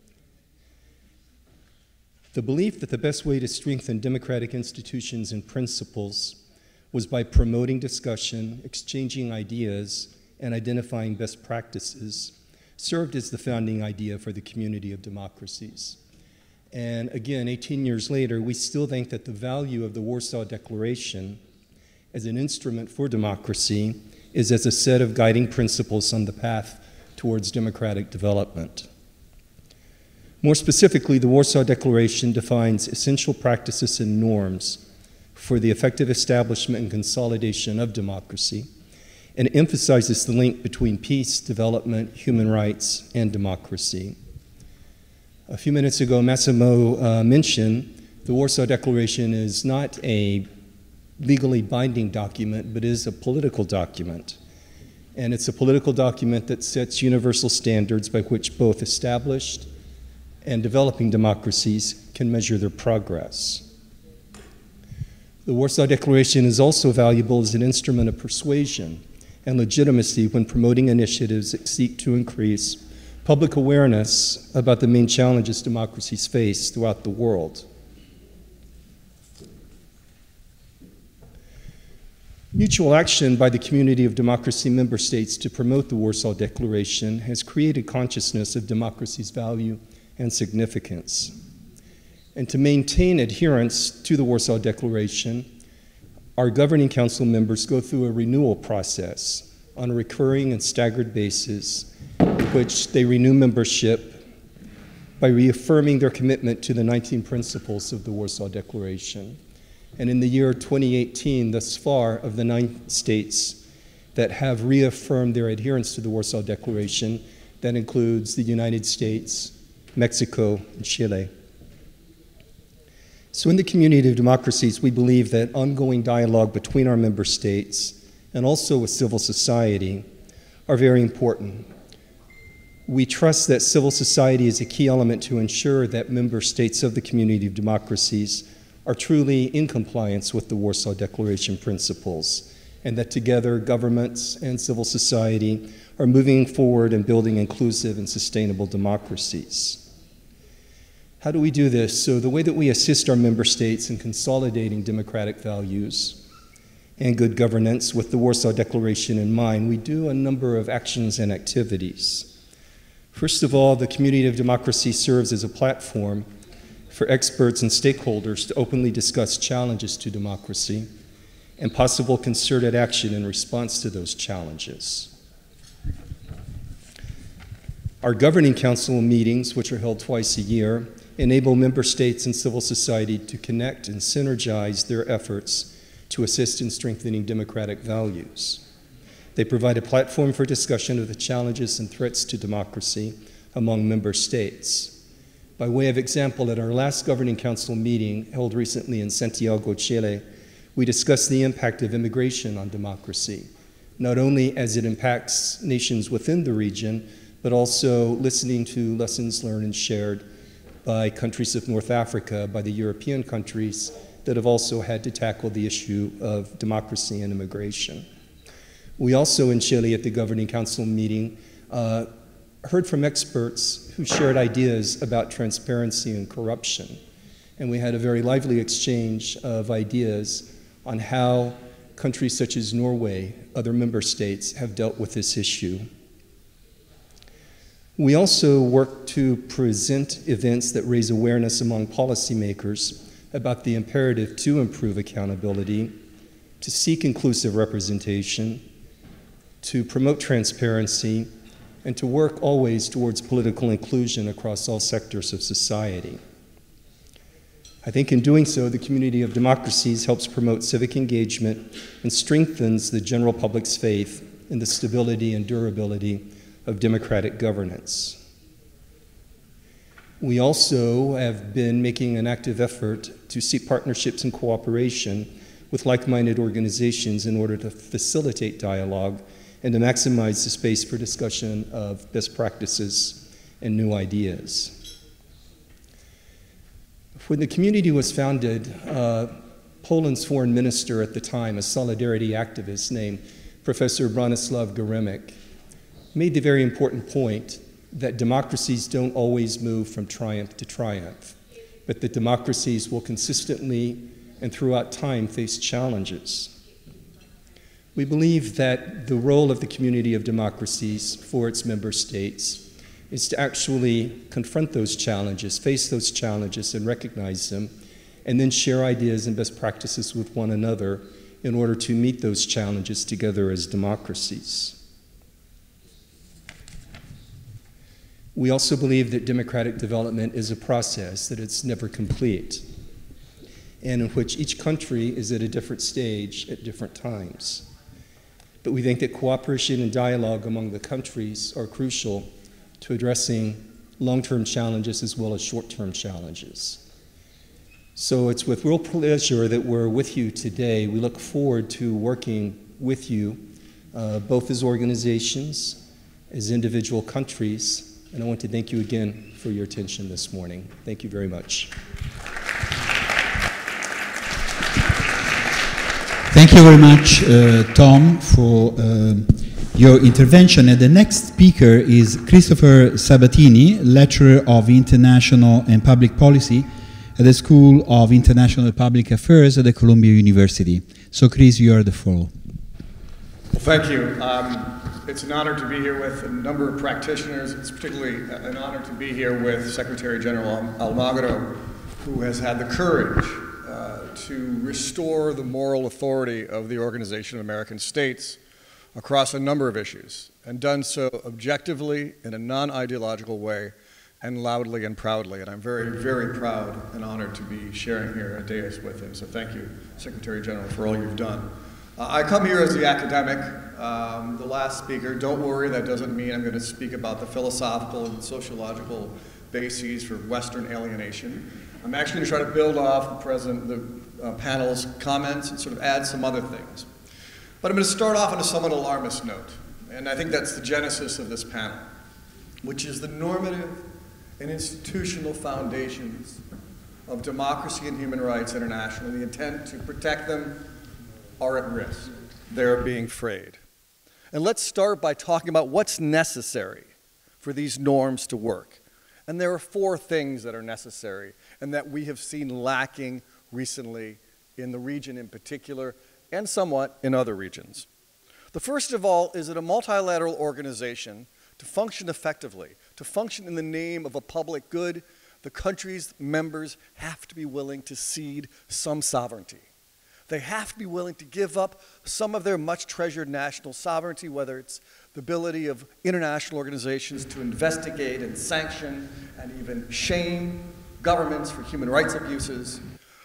The belief that the best way to strengthen democratic institutions and principles was by promoting discussion, exchanging ideas, and identifying best practices served as the founding idea for the community of democracies. And again, 18 years later, we still think that the value of the Warsaw Declaration as an instrument for democracy is as a set of guiding principles on the path towards democratic development. More specifically, the Warsaw Declaration defines essential practices and norms for the effective establishment and consolidation of democracy, and emphasizes the link between peace, development, human rights, and democracy. A few minutes ago, Massimo mentioned the Warsaw Declaration is not a legally binding document, but is a political document. And it's a political document that sets universal standards by which both established and developing democracies can measure their progress. The Warsaw Declaration is also valuable as an instrument of persuasion and legitimacy when promoting initiatives that seek to increase public awareness about the main challenges democracies face throughout the world. Mutual action by the community of democracy member states to promote the Warsaw Declaration has created consciousness of democracy's value and significance. And to maintain adherence to the Warsaw Declaration, our Governing Council members go through a renewal process on a recurring and staggered basis, in which they renew membership by reaffirming their commitment to the 19 principles of the Warsaw Declaration. And in the year 2018, thus far, of the 9 states that have reaffirmed their adherence to the Warsaw Declaration, that includes the United States, Mexico, and Chile. So in the community of democracies, we believe that ongoing dialogue between our member states and also with civil society are very important. We trust that civil society is a key element to ensure that member states of the community of democracies are truly in compliance with the Warsaw Declaration principles, and that together governments and civil society are moving forward and building inclusive and sustainable democracies. How do we do this? So the way that we assist our member states in consolidating democratic values and good governance with the Warsaw Declaration in mind, we do a number of actions and activities. First of all, the community of democracy serves as a platform for experts and stakeholders to openly discuss challenges to democracy and possible concerted action in response to those challenges. Our Governing Council meetings, which are held twice a year, enable member states and civil society to connect and synergize their efforts to assist in strengthening democratic values. They provide a platform for discussion of the challenges and threats to democracy among member states. By way of example, at our last Governing Council meeting held recently in Santiago, Chile, we discussed the impact of immigration on democracy, not only as it impacts nations within the region, but also listening to lessons learned and shared by countries of North Africa, by the European countries that have also had to tackle the issue of democracy and immigration. We also in Chile at the Governing Council meeting heard from experts who shared ideas about transparency and corruption. And we had a very lively exchange of ideas on how countries such as Norway, other member states, have dealt with this issue. We also work to present events that raise awareness among policymakers about the imperative to improve accountability, to seek inclusive representation, to promote transparency, and to work always towards political inclusion across all sectors of society. I think in doing so, the community of democracies helps promote civic engagement and strengthens the general public's faith in the stability and durability of democratic governance. We also have been making an active effort to seek partnerships and cooperation with like-minded organizations in order to facilitate dialogue and to maximize the space for discussion of best practices and new ideas. When the community was founded, Poland's foreign minister at the time, a solidarity activist named Professor Bronislaw Geremek, made the very important point that democracies don't always move from triumph to triumph. but that democracies will consistently and throughout time face challenges. We believe that the role of the community of democracies for its member states is to actually confront those challenges, face those challenges and recognize them, and then share ideas and best practices with one another in order to meet those challenges together as democracies. We also believe that democratic development is a process, that it's never complete, and in which each country is at a different stage at different times. But we think that cooperation and dialogue among the countries are crucial to addressing long-term challenges as well as short-term challenges. So it's with real pleasure that we're with you today. We look forward to working with you, both as organizations, as individual countries, and I want to thank you again for your attention this morning. Thank you very much. Thank you very much, Tom, for your intervention. And the next speaker is Christopher Sabatini, lecturer of International and Public Policy at the School of International Public Affairs at the Columbia University. So, Chris, you are the floor. Well, thank you. It's an honor to be here with a number of practitioners. It's particularly an honor to be here with Secretary General Almagro, who has had the courage to restore the moral authority of the Organization of American States across a number of issues, and done so objectively in a non-ideological way and loudly and proudly. And I'm very, very proud and honored to be sharing here at dais with him. So thank you, Secretary General, for all you've done. I come here as the academic, the last speaker. Don't worry, that doesn't mean I'm going to speak about the philosophical and sociological bases for Western alienation. I'm actually going to try to build off the panel's comments and sort of add some other things. But I'm going to start off on a somewhat alarmist note, and I think that's the genesis of this panel, which is the normative and institutional foundations of democracy and human rights internationally. The intent to protect them are at risk. They're being frayed. And let's start by talking about what's necessary for these norms to work. And there are 4 things that are necessary and that we have seen lacking recently in the region in particular and somewhat in other regions. The first of all is that a multilateral organization, to function effectively, to function in the name of a public good, the country's members have to be willing to cede some sovereignty. They have to be willing to give up some of their much treasured national sovereignty, whether it's the ability of international organizations to investigate and sanction and even shame governments for human rights abuses,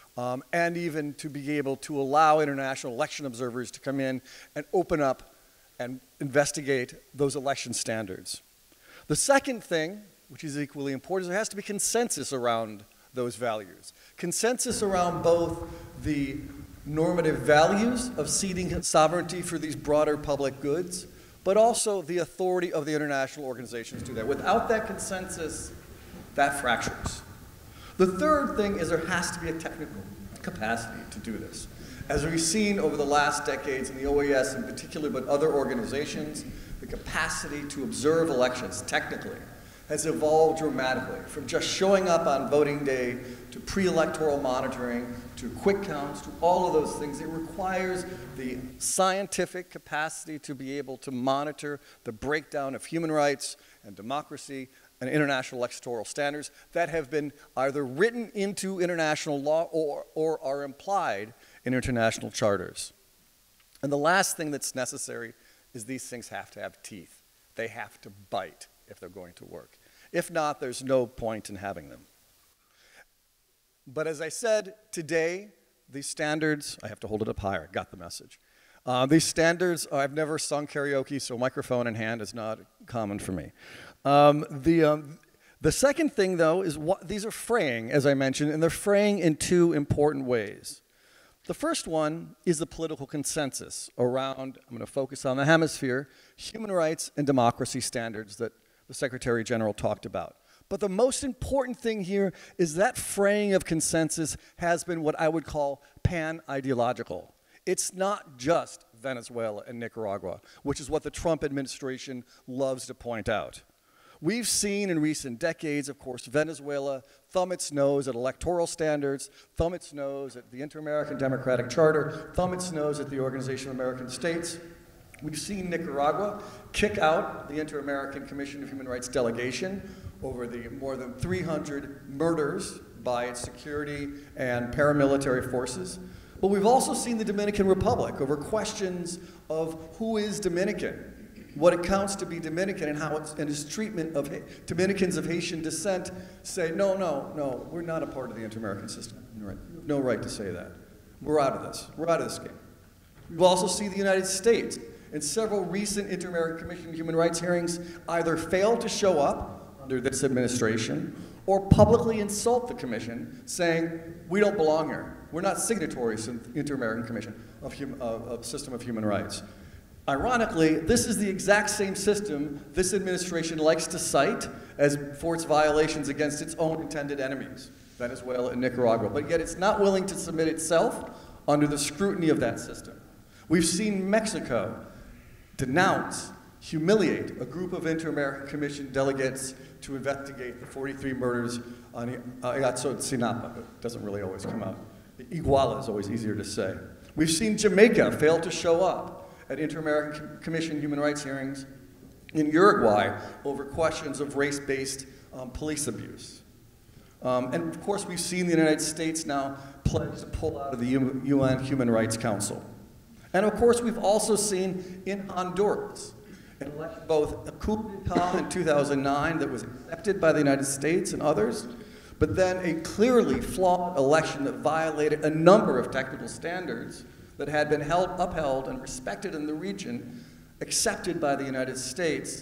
and even to be able to allow international election observers to come in and open up and investigate those election standards. The second thing, which is equally important, is there has to be consensus around those values. Consensus around both the normative values of ceding sovereignty for these broader public goods, but also the authority of the international organizations to do that. Without that consensus, that fractures. The third thing is there has to be a technical capacity to do this. As we've seen over the last decades in the OAS in particular, but other organizations, the capacity to observe elections technically has evolved dramatically, from just showing up on voting day to pre-electoral monitoring to quick counts to all of those things. It requires the scientific capacity to be able to monitor the breakdown of human rights and democracy and international electoral standards that have been either written into international law or are implied in international charters. And the last thing that's necessary is these things have to have teeth. They have to bite if they're going to work. If not, there's no point in having them. But as I said, today, these standards, I have to hold it up higher, got the message. These standards, I've never sung karaoke, so microphone in hand is not common for me. The second thing, though, is these are fraying, as I mentioned, and they're fraying in 2 important ways. The first one is the political consensus around, I'm going to focus on the hemisphere, human rights and democracy standards that the Secretary General talked about. But the most important thing here is that fraying of consensus has been what I would call pan-ideological. It's not just Venezuela and Nicaragua, which is what the Trump administration loves to point out. We've seen in recent decades, of course, Venezuela thumb its nose at electoral standards, thumb its nose at the Inter-American Democratic Charter, thumb its nose at the Organization of American States. We've seen Nicaragua kick out the Inter-American Commission of Human Rights delegation over the more than 300 murders by its security and paramilitary forces. But we've also seen the Dominican Republic over questions of who is Dominican, what it counts to be Dominican, and how it's, and its treatment of Dominicans of Haitian descent say, no, we're not a part of the inter-American system. You have no right to say that. We're out of this. We're out of this game. We've also seen the United States in several recent Inter-American Commission human rights hearings either fail to show up under this administration or publicly insult the Commission, saying, we don't belong here. We're not signatories to the Inter-American Commission of System of Human Rights. Ironically, this is the exact same system this administration likes to cite as for its violations against its own intended enemies, Venezuela and Nicaragua, but yet it's not willing to submit itself under the scrutiny of that system. We've seen Mexico denounce, humiliate a group of Inter-American Commission delegates to investigate the 43 murders on Ayotzinapa. It doesn't really always come out. Iguala is always easier to say. We've seen Jamaica fail to show up at Inter-American Commission human rights hearings in Uruguay over questions of race-based police abuse. And of course, we've seen the United States now pledge to pull out of the UN Human Rights Council. And of course, we've also seen in Honduras both a coup d'etat in 2009 that was accepted by the United States and others, but then a clearly flawed election that violated a number of technical standards that had been upheld and respected in the region, accepted by the United States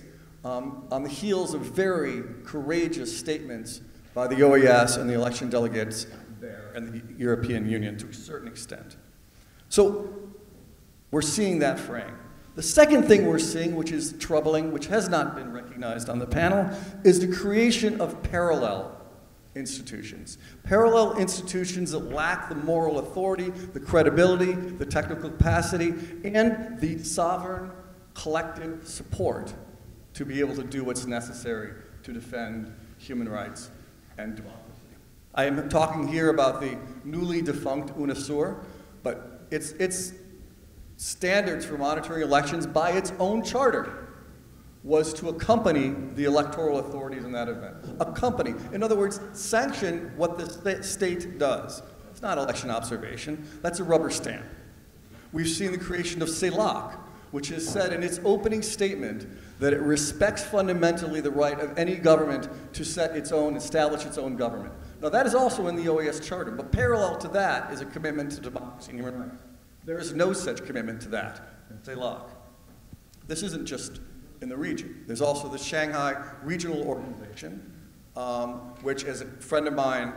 on the heels of very courageous statements by the OAS and the election delegates there and the European Union to a certain extent. So we're seeing that frame. The second thing we're seeing, which is troubling, which has not been recognized on the panel, is the creation of parallel institutions. Parallel institutions that lack the moral authority, the credibility, the technical capacity, and the sovereign collective support to be able to do what's necessary to defend human rights and democracy. I am talking here about the newly defunct UNASUR, but its standards for monitoring elections by its own charter was to accompany the electoral authorities in that event. Accompany, in other words, sanction what the state does. It's not election observation, that's a rubber stamp. We've seen the creation of CELAC, which has said in its opening statement that it respects fundamentally the right of any government to establish its own government. Now that is also in the OAS Charter, but parallel to that is a commitment to democracy and human rights. There is no such commitment to that in CELAC. This isn't just in the region. There's also the Shanghai Regional Organization, which, as a friend of mine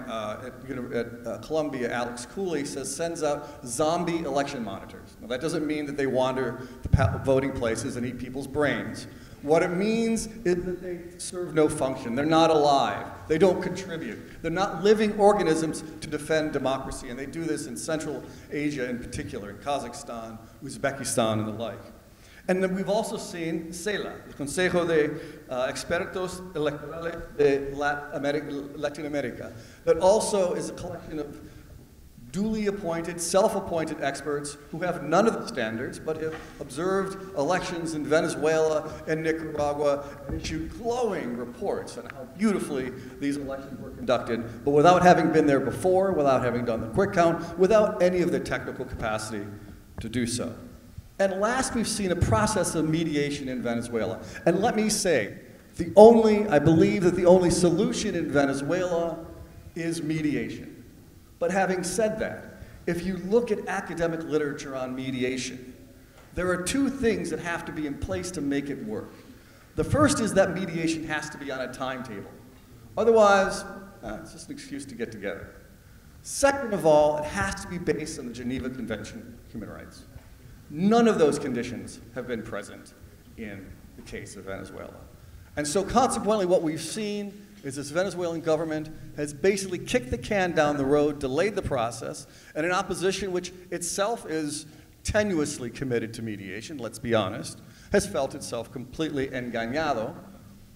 at Columbia, Alex Cooley, says sends out zombie election monitors. Now that doesn't mean that they wander the voting places and eat people's brains. What it means is that they serve no function. They're not alive. They don't contribute. They're not living organisms to defend democracy, and they do this in Central Asia in particular, in Kazakhstan, Uzbekistan, and the like. And then we've also seen CELA, el Consejo de Expertos Electorales de Latin America, that also is a collection of duly appointed, self-appointed experts who have none of the standards, but have observed elections in Venezuela and Nicaragua and issued glowing reports on how beautifully these elections were conducted, but without having been there before, without having done the quick count, without any of the technical capacity to do so. And last, we've seen a process of mediation in Venezuela. And let me say, I believe that the only solution in Venezuela is mediation. But having said that, if you look at academic literature on mediation, there are two things that have to be in place to make it work. The first is that mediation has to be on a timetable. Otherwise, it's just an excuse to get together. Second of all, it has to be based on the Geneva Convention on Human Rights. None of those conditions have been present in the case of Venezuela. And so consequently, what we've seen is this Venezuelan government has basically kicked the can down the road, delayed the process, and an opposition which itself is tenuously committed to mediation, let's be honest, has felt itself completely engañado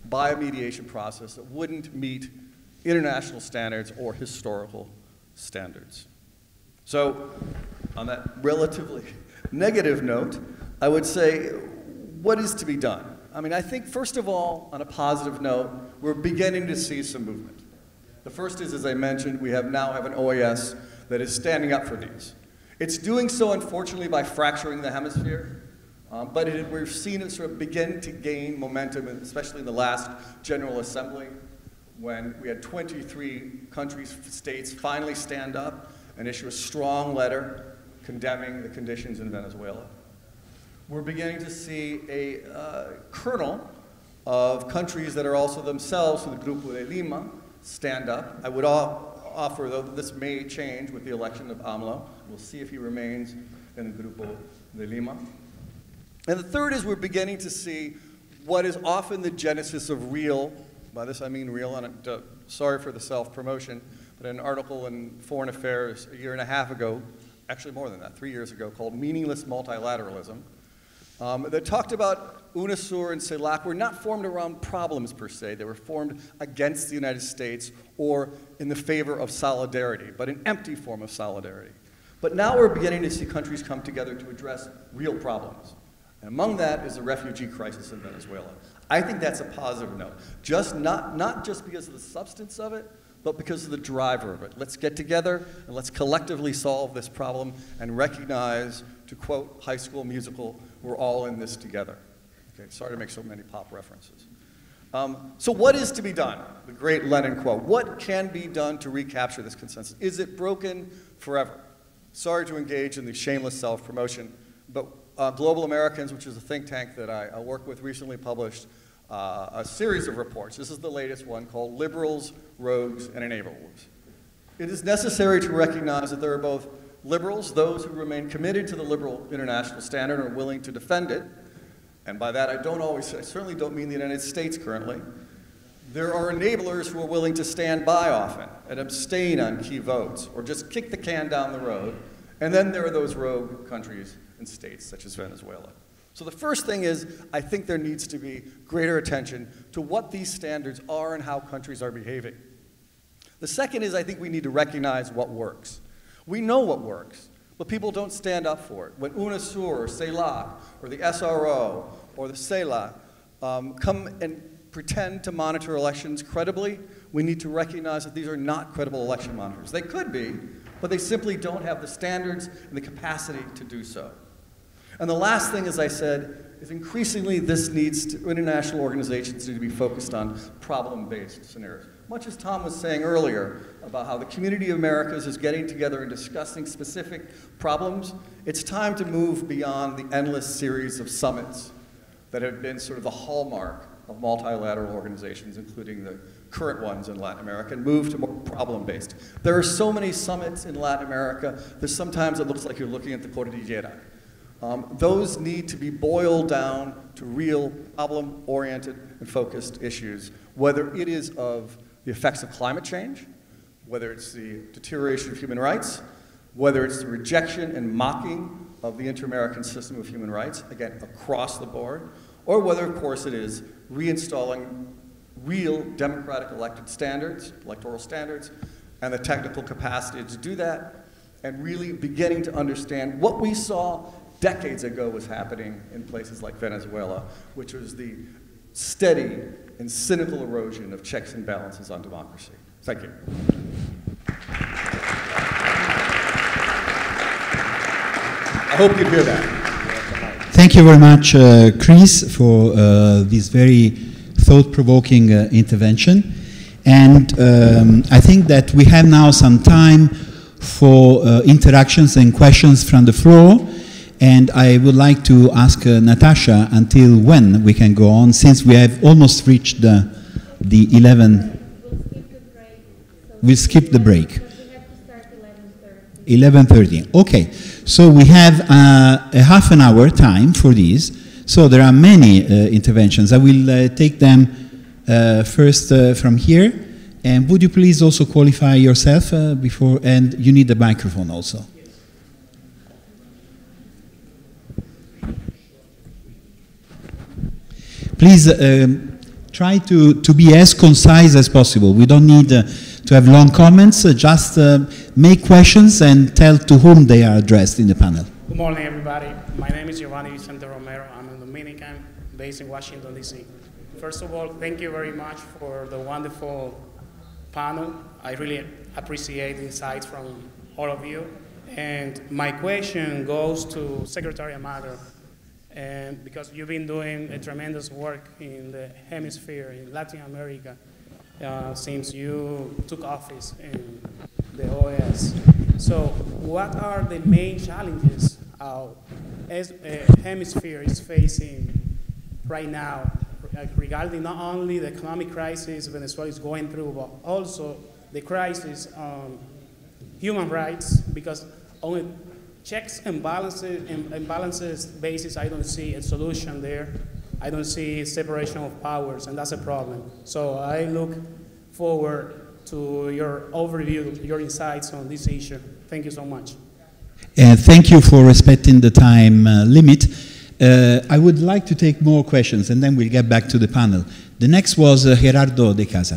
by a mediation process that wouldn't meet international standards or historical standards. So, on that relatively negative note, I would say, what is to be done? I mean, I think, first of all, on a positive note, we're beginning to see some movement. The first is, as I mentioned, we now have an OAS that is standing up for these. It's doing so, unfortunately, by fracturing the hemisphere, but we've seen it sort of begin to gain momentum, especially in the last General Assembly, when we had 23 countries, states finally stand up and issue a strong letter condemning the conditions in Venezuela. We're beginning to see a kernel of countries that are also themselves from the Grupo de Lima stand up. I would offer, though, that this may change with the election of AMLO. We'll see if he remains in the Grupo de Lima. And the third is we're beginning to see what is often the genesis of real, by this I mean real, and sorry for the self-promotion, but an article in Foreign Affairs a year and a half ago, actually more than that, 3 years ago, called Meaningless Multilateralism, that talked about UNASUR and CELAC were not formed around problems per se. They were formed against the United States or in the favor of solidarity, but an empty form of solidarity. But now we're beginning to see countries come together to address real problems. And among that is the refugee crisis in Venezuela. I think that's a positive note. Not just because of the substance of it, but because of the driver of it. Let's get together and let's collectively solve this problem and recognize, to quote High School Musical, we're all in this together. Okay, sorry to make so many pop references. So what is to be done? The great Lenin quote. What can be done to recapture this consensus? Is it broken forever? Sorry to engage in the shameless self-promotion, but Global Americans, which is a think tank that I work with, recently published a series of reports. This is the latest one called Liberals, Rogues, and Enablers. It is necessary to recognize that there are both liberals, those who remain committed to the liberal international standard and are willing to defend it, and by that I certainly don't mean the United States currently. There are enablers who are willing to stand by often and abstain on key votes or just kick the can down the road, and then there are those rogue countries and states such as Venezuela. So the first thing is, I think there needs to be greater attention to what these standards are and how countries are behaving. The second is, I think we need to recognize what works. We know what works, but people don't stand up for it. When UNASUR or CELAC or the SRO or the CELAC come and pretend to monitor elections credibly, we need to recognize that these are not credible election monitors. They could be, but they simply don't have the standards and the capacity to do so. And the last thing, as I said, is increasingly international organizations need to be focused on problem-based scenarios. Much as Tom was saying earlier about how the Community of Americas is getting together and discussing specific problems, it's time to move beyond the endless series of summits that have been sort of the hallmark of multilateral organizations, including the current ones in Latin America, and move to more problem-based. There are so many summits in Latin America that sometimes it looks like you're looking at the Cordillera. Those need to be boiled down to real problem-oriented and focused issues, whether it is of the effects of climate change, whether it's the deterioration of human rights, whether it's the rejection and mocking of the inter-American system of human rights, again, across the board, or whether, of course, it is reinstalling real democratic electoral standards, and the technical capacity to do that, and really beginning to understand what we saw decades ago was happening in places like Venezuela, which was the steady and cynical erosion of checks and balances on democracy. Thank you. I hope you'd hear that. Thank you very much, Chris, for this very thought-provoking intervention. And I think that we have now some time for interactions and questions from the floor. And I would like to ask Natasha until when we can go on, since we have almost reached the 11. We'll skip the break. We have to start 11:30. 11:30. Okay. So we have a half an hour time for this. So there are many interventions. I will take them first from here. And would you please also qualify yourself before, and you need the microphone also. Please try to be as concise as possible. We don't need to have long comments, just make questions and tell to whom they are addressed in the panel. Good morning, everybody. My name is Giovanni Vicente Romero. I'm a Dominican based in Washington, D.C. First of all, thank you very much for the wonderful panel. I really appreciate the insights from all of you. And my question goes to Secretary Almagro, and because you've been doing a tremendous work in the hemisphere, in Latin America, since you took office in the OAS. So what are the main challenges as a hemisphere is facing right now regarding not only the economic crisis Venezuela is going through, but also the crisis on human rights? Because on a checks and balances basis, I don't see a solution there. I don't see separation of powers, and that's a problem. So I look forward to your overview, your insights on this issue. Thank you so much. Thank you for respecting the time limit. I would like to take more questions, and then we'll get back to the panel. The next was Gerardo de Casa.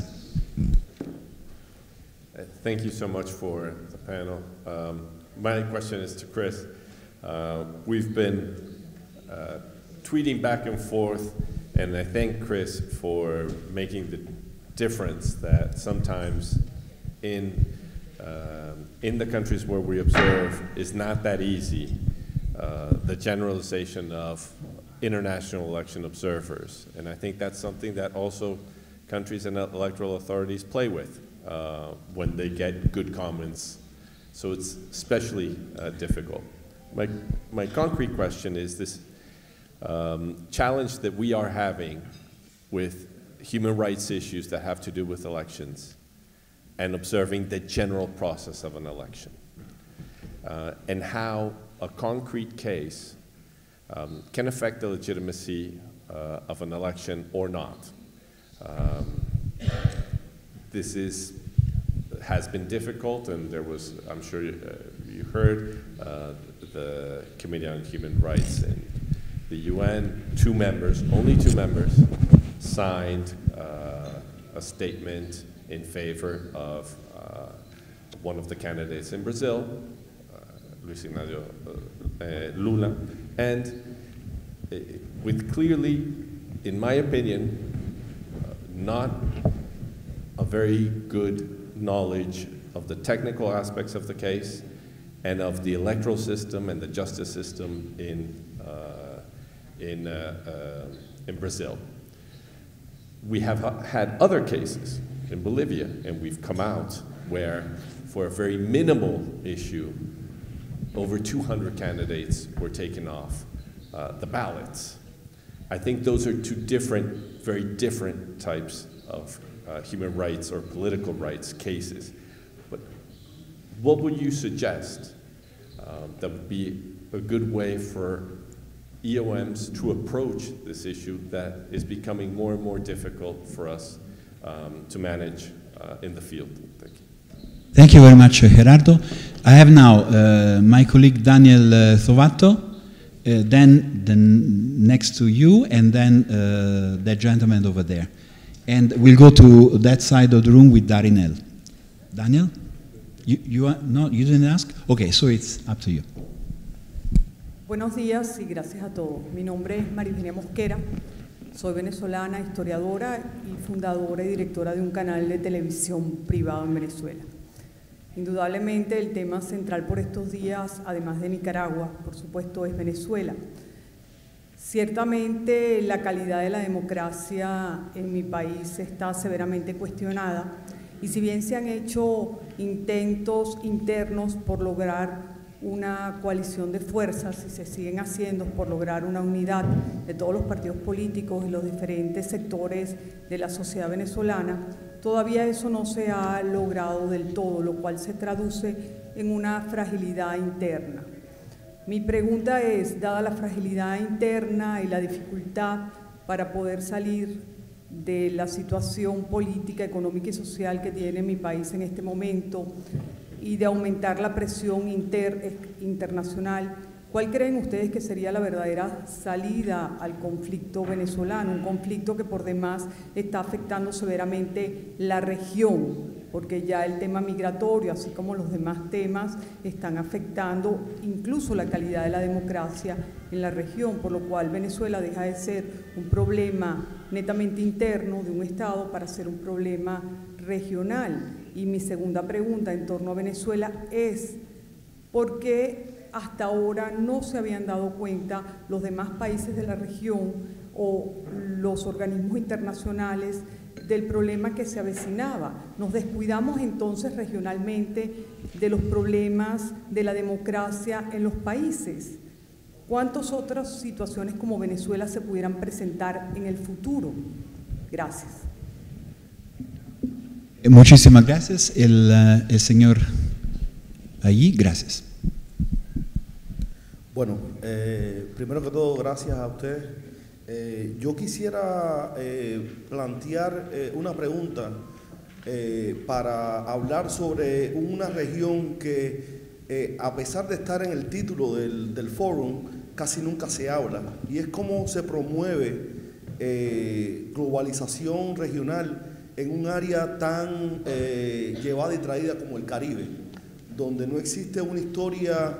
Thank you so much for the panel. My question is to Chris. We've been tweeting back and forth, and I thank Chris for making the difference that sometimes in the countries where we observe is not that easy, the generalization of international election observers. And I think that's something that also countries and electoral authorities play with when they get good comments. So it's especially difficult. My concrete question is this challenge that we are having with human rights issues that have to do with elections and observing the general process of an election, and how a concrete case can affect the legitimacy of an election or not. This has been difficult, and there was, I'm sure you heard, the Committee on Human Rights in the UN, only two members, signed a statement in favor of one of the candidates in Brazil, Luis Ignacio Lula, and with clearly, in my opinion, not a very good knowledge of the technical aspects of the case and of the electoral system and the justice system in Brazil. We have had other cases in Bolivia, and we've come out where, for a very minimal issue, over 200 candidates were taken off the ballots. I think those are two very different types of human rights or political rights cases. But what would you suggest that would be a good way for EOMs to approach this issue that is becoming more and more difficult for us to manage in the field? Thank you. Thank you very much, Gerardo. I have now my colleague Daniel Thovato, then next to you, and then that gentleman over there. And we'll go to that side of the room with Darinel. Daniel? You didn't ask? Okay, so it's up to you. Buenos días y gracias a todos. Mi nombre es María Eugenia Mosquera, soy venezolana, historiadora y fundadora y directora de un canal de televisión privado en Venezuela. Indudablemente el tema central por estos días, además de Nicaragua, por supuesto, es Venezuela. Ciertamente la calidad de la democracia en mi país está severamente cuestionada y si bien se han hecho intentos internos por lograr una coalición de fuerzas y se siguen haciendo por lograr una unidad de todos los partidos políticos y los diferentes sectores de la sociedad venezolana, todavía eso no se ha logrado del todo, lo cual se traduce en una fragilidad interna. Mi pregunta es, dada la fragilidad interna y la dificultad para poder salir de la situación política, económica y social que tiene mi país en este momento y de aumentar la presión internacional, ¿Cuál creen ustedes que sería la verdadera salida al conflicto venezolano? Un conflicto que por demás está afectando severamente la región, porque ya el tema migratorio, así como los demás temas, están afectando incluso la calidad de la democracia en la región, por lo cual Venezuela deja de ser un problema netamente interno de un Estado para ser un problema regional. Y mi segunda pregunta en torno a Venezuela es, ¿por qué hasta ahora no se habían dado cuenta los demás países de la región o los organismos internacionales del problema que se avecinaba? Nos descuidamos entonces regionalmente de los problemas de la democracia en los países. ¿Cuántas otras situaciones como Venezuela se pudieran presentar en el futuro? Gracias. Muchísimas gracias. El señor allí, gracias. Bueno, primero que todo, gracias a usted. Yo quisiera plantear una pregunta para hablar sobre una región que, a pesar de estar en el título del fórum, casi nunca se habla, y es cómo se promueve globalización regional en un área tan llevada y traída como el Caribe, donde no existe una historia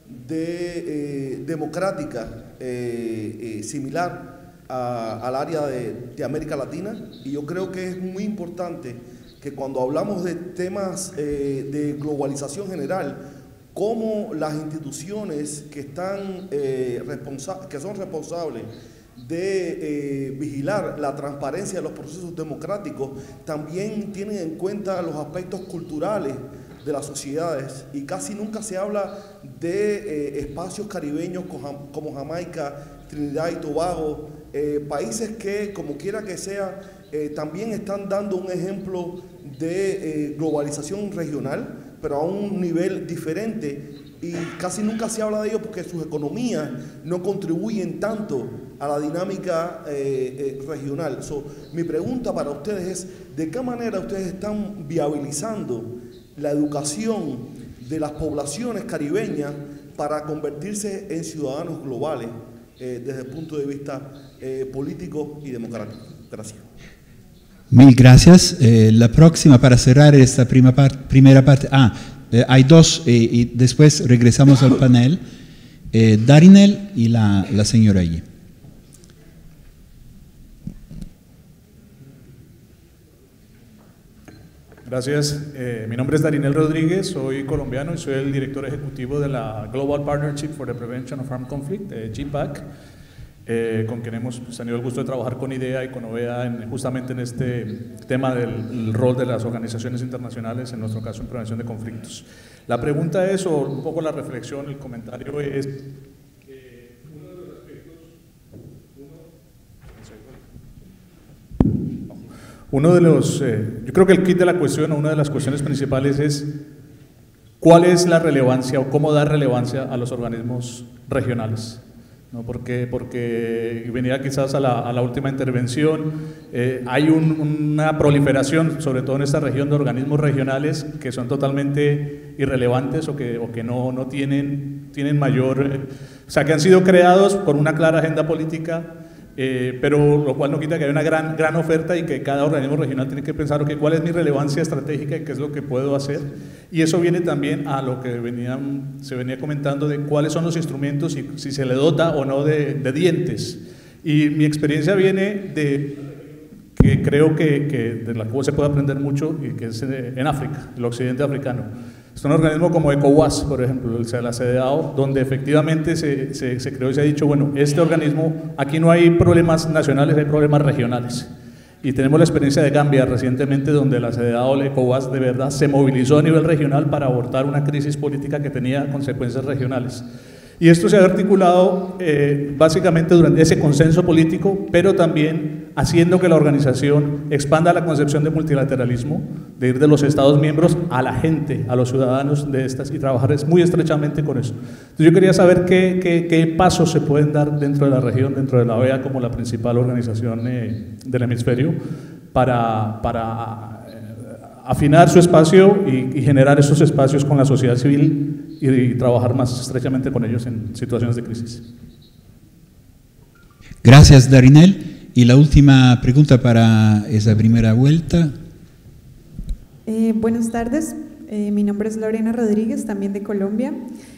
democrática similar al área de América Latina. Y yo creo que es muy importante que cuando hablamos de temas de globalización general, como las instituciones que están que son responsables de vigilar la transparencia de los procesos democráticos, también tienen en cuenta los aspectos culturales de las sociedades, y casi nunca se habla de espacios caribeños como Jamaica, Trinidad y Tobago, países que, como quiera que sea, también están dando un ejemplo de globalización regional, pero a un nivel diferente, y casi nunca se habla de ello porque sus economías no contribuyen tanto a la dinámica regional. Mi pregunta para ustedes es, ¿de qué manera ustedes están viabilizando la educación de las poblaciones caribeñas para convertirse en ciudadanos globales desde el punto de vista político y democrático? Gracias. Mil gracias. La próxima para cerrar esta primera parte. Hay dos y después regresamos al panel. Darinel y la señora allí. Gracias. Mi nombre es Darinel Rodríguez, soy colombiano y soy el director ejecutivo de la Global Partnership for the Prevention of Armed Conflict, GPAC, con quien hemos tenido el gusto de trabajar con IDEA y con OEA justamente en este tema del rol de las organizaciones internacionales, en nuestro caso en prevención de conflictos. La pregunta es, o un poco la reflexión, el comentario es, yo creo que el kit de la cuestión, o una de las cuestiones principales es cuál es la relevancia o cómo dar relevancia a los organismos regionales, ¿no? Porque venía quizás a la última intervención, hay una proliferación, sobre todo en esta región, de organismos regionales que son totalmente irrelevantes o que no tienen mayor, o sea, que han sido creados por una clara agenda política. Pero lo cual no quita que haya una gran oferta y que cada organismo regional tiene que pensar cuál es mi relevancia estratégica y qué es lo que puedo hacer. Y eso viene también a lo que se venía comentando de cuáles son los instrumentos y si se le dota o no de dientes. Y mi experiencia viene de que creo que de la cual se puede aprender mucho, y que es en África, el occidente africano. Es un organismo como ECOWAS, por ejemplo, la CEDEAO, donde efectivamente se creó y se ha dicho, bueno, este organismo, aquí no hay problemas nacionales, hay problemas regionales. Y tenemos la experiencia de Gambia recientemente, donde la CEDEAO, la ECOWAS, de verdad se movilizó a nivel regional para abordar una crisis política que tenía consecuencias regionales. Y esto se ha articulado básicamente durante ese consenso político, pero también haciendo que la organización expanda la concepción de multilateralismo, de ir de los Estados miembros a la gente, a los ciudadanos de estas, y trabajar muy estrechamente con eso. Entonces yo quería saber qué pasos se pueden dar dentro de la región, dentro de la OEA como la principal organización del hemisferio, para afinar su espacio y generar esos espacios con la sociedad civil y trabajar más estrechamente con ellos en situaciones de crisis. Gracias, Darinel. Y la última pregunta para esa primera vuelta. Buenas tardes, mi nombre es Lorena Rodríguez, también de Colombia.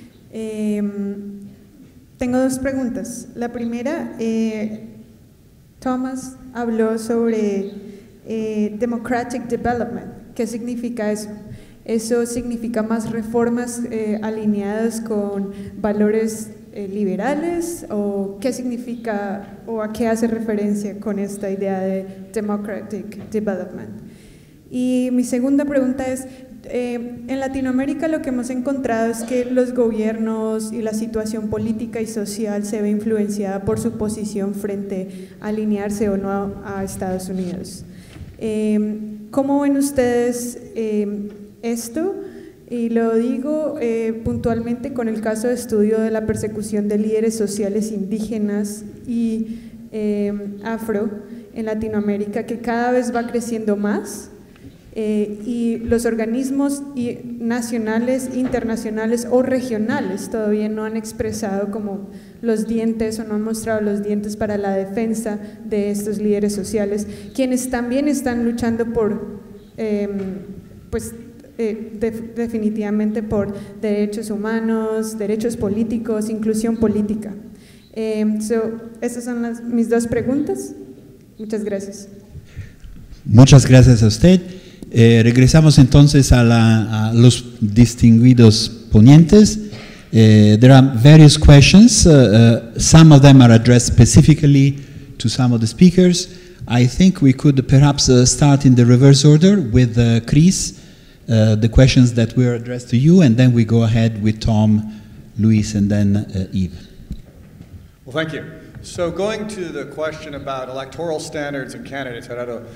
Tengo dos preguntas. La primera, Thomas habló sobre democratic development. ¿Qué significa eso? ¿Eso significa más reformas alineadas con valores liberales? ¿O qué significa o a qué hace referencia con esta idea de democratic development? Y mi segunda pregunta es, en Latinoamérica lo que hemos encontrado es que los gobiernos y la situación política y social se ve influenciada por su posición frente a alinearse o no a Estados Unidos. ¿Cómo ven ustedes esto? Y lo digo puntualmente con el caso de estudio de la persecución de líderes sociales indígenas y afro en Latinoamérica, que cada vez va creciendo más. Y los organismos nacionales, internacionales o regionales todavía no han expresado como los dientes o no han mostrado los dientes para la defensa de estos líderes sociales, quienes también están luchando por, definitivamente por derechos humanos, derechos políticos, inclusión política. Esas son mis dos preguntas. Muchas gracias. Muchas gracias a usted. Regresamos entonces a los distinguidos ponentes. There are various questions. Some of them are addressed specifically to some of the speakers. I think we could perhaps start in the reverse order with Chris, the questions that were addressed to you, and then we go ahead with Tom, Luis, and then Yves. Well, thank you. So going to the question about electoral standards and candidates,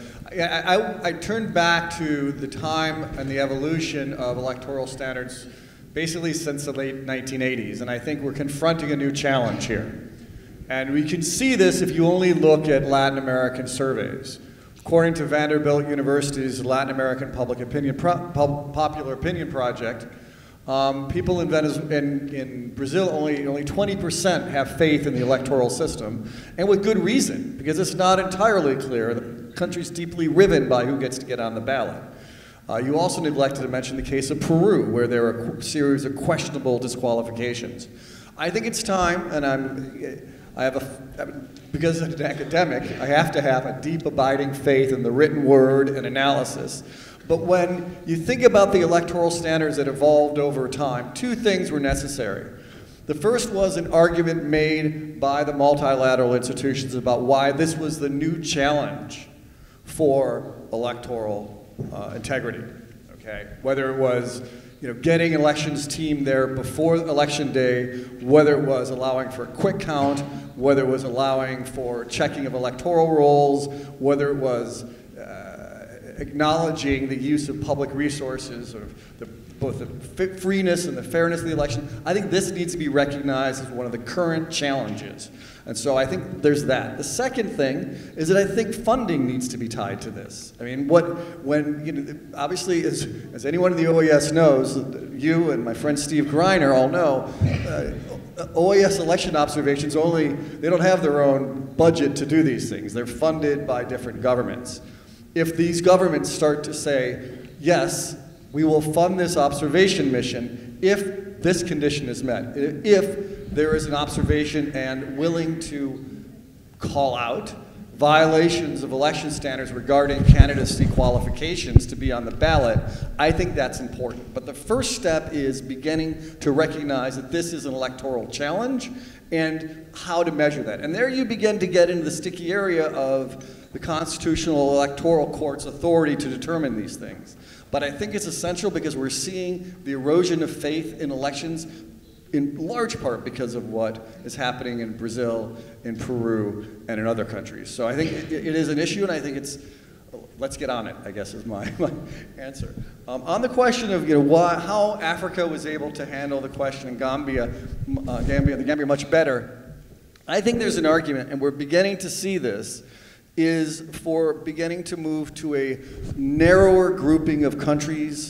I turned back to the time and the evolution of electoral standards basically since the late 1980s, and I think we're confronting a new challenge here. And we can see this if you only look at Latin American surveys. According to Vanderbilt University's Latin American Popular Opinion Project, people in Brazil, only 20% have faith in the electoral system, and with good reason, because it's not entirely clear. The country's deeply riven by who gets to get on the ballot. You also neglected to mention the case of Peru, where there are a series of questionable disqualifications. I think it's time, and because as an academic, I have to have a deep abiding faith in the written word and analysis. But when you think about the electoral standards that evolved over time, two things were necessary. The first was an argument made by the multilateral institutions about why this was the new challenge for electoral integrity. Okay? Whether it was getting an elections team there before election day, whether it was allowing for a quick count, whether it was allowing for checking of electoral rolls, whether it was acknowledging the use of public resources, sort of both the freeness and the fairness of the election. I think this needs to be recognized as one of the current challenges. And so I think there's that. The second thing is that I think funding needs to be tied to this. I mean, obviously, as anyone in the OAS knows, you and my friend Steve Greiner all know, OAS election observations they don't have their own budget to do these things. They're funded by different governments. If these governments start to say, yes, we will fund this observation mission if this condition is met, if there is an observation and willing to call out violations of election standards regarding candidacy qualifications to be on the ballot, I think that's important. But the first step is beginning to recognize that this is an electoral challenge and how to measure that. And there you begin to get into the sticky area of the Constitutional Electoral Court's authority to determine these things. But I think it's essential because we're seeing the erosion of faith in elections in large part because of what is happening in Brazil, in Peru, and in other countries. So I think it is an issue, and I think let's get on it, I guess is my answer. On the question of how Africa was able to handle the question in Gambia much better, I think there's an argument, and we're beginning to see this, is for beginning to move to a narrower grouping of countries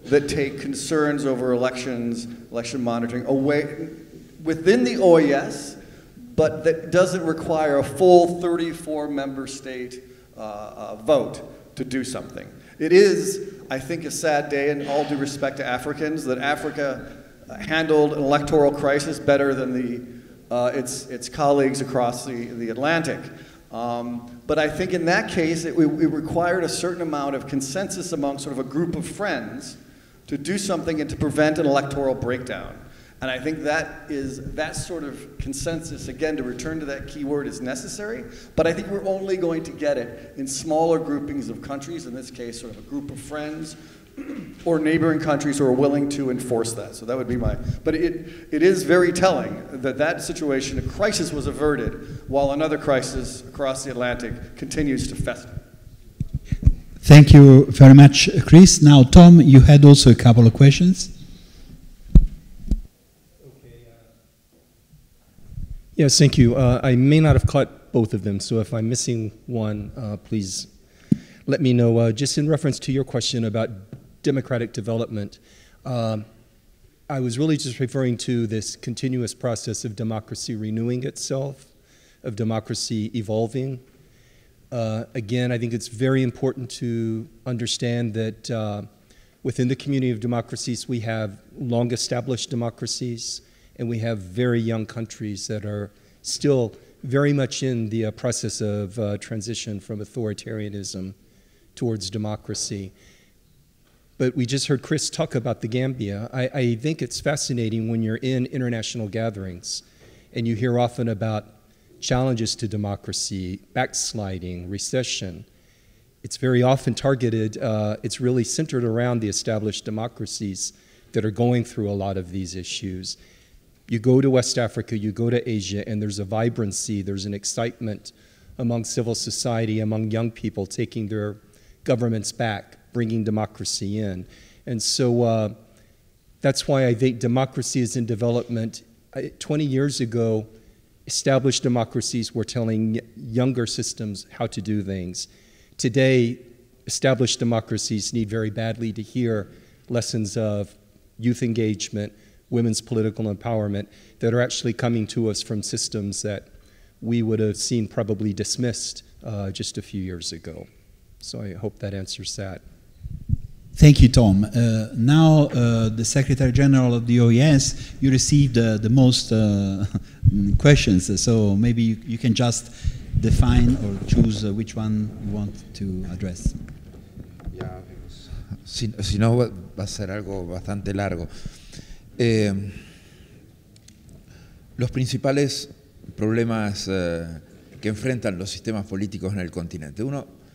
that take concerns over elections, election monitoring away within the OAS, but that doesn't require a full 34 member state vote to do something. It is, I think, a sad day, in all due respect to Africans, that Africa handled an electoral crisis better than its colleagues across the Atlantic. But I think in that case, it required a certain amount of consensus among sort of a group of friends to do something and to prevent an electoral breakdown. And I think that sort of consensus, again, to return to that key word, is necessary. But I think we're only going to get it in smaller groupings of countries, in this case, sort of a group of friends or neighboring countries who are willing to enforce that. So that would be but it is very telling that that situation, a crisis, was averted while another crisis across the Atlantic continues to fester. Thank you very much, Chris. Now, Tom, you had also a couple of questions. Yes, thank you. I may not have caught both of them, so if I'm missing one, please let me know. Just in reference to your question about democratic development, I was really just referring to this continuous process of democracy renewing itself, of democracy evolving. Again, I think it's very important to understand that within the community of democracies, we have long-established democracies, and we have very young countries that are still very much in the process of transition from authoritarianism towards democracy. But we just heard Chris talk about the Gambia. I think it's fascinating when you're in international gatherings and you hear often about challenges to democracy, backsliding, recession. It's very often targeted, it's really centered around the established democracies that are going through a lot of these issues. You go to West Africa, you go to Asia, and there's a vibrancy, there's an excitement among civil society, among young people taking their governments back, bringing democracy in. And so that's why I think democracy is in development. 20 years ago, established democracies were telling younger systems how to do things. Today, established democracies need very badly to hear lessons of youth engagement, women's political empowerment that are actually coming to us from systems that we would have seen probably dismissed just a few years ago. So I hope that answers that. Thank you, Tom. Now, the Secretary General of the OAS, you received the most questions, so maybe you can just define or choose which one you want to address. Si no, va a ser algo bastante largo. Los principales problemas que enfrentan los sistemas políticos en el continente.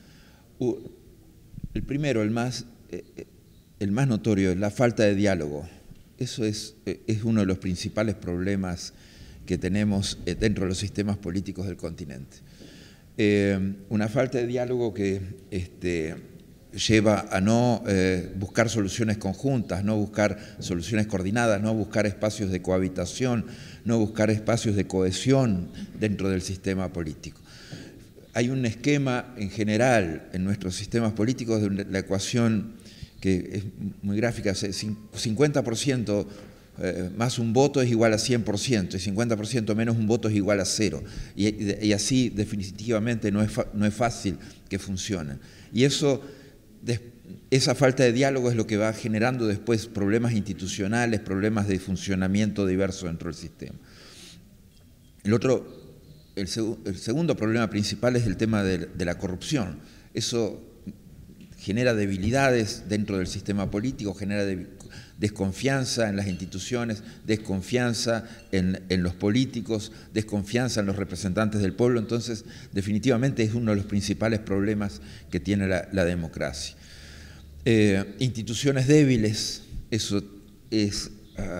El primero, el más notorio, es la falta de diálogo. Eso es uno de los principales problemas que tenemos dentro de los sistemas políticos del continente. Una falta de diálogo que lleva a no buscar soluciones conjuntas, no buscar soluciones coordinadas, no buscar espacios de cohabitación, no buscar espacios de cohesión dentro del sistema político. Hay un esquema en general en nuestros sistemas políticos de la ecuación que es muy gráfica, 50% más un voto es igual a 100% y 50% menos un voto es igual a 0. Y así definitivamente no es fácil que funcione. Y esa falta de diálogo es lo que va generando después problemas institucionales, problemas de funcionamiento diverso dentro del sistema. El segundo problema principal es el tema de la corrupción. Eso genera debilidades dentro del sistema político, genera desconfianza en las instituciones, desconfianza en los políticos, desconfianza en los representantes del pueblo. Entonces, definitivamente es uno de los principales problemas que tiene la democracia. Instituciones débiles, eso es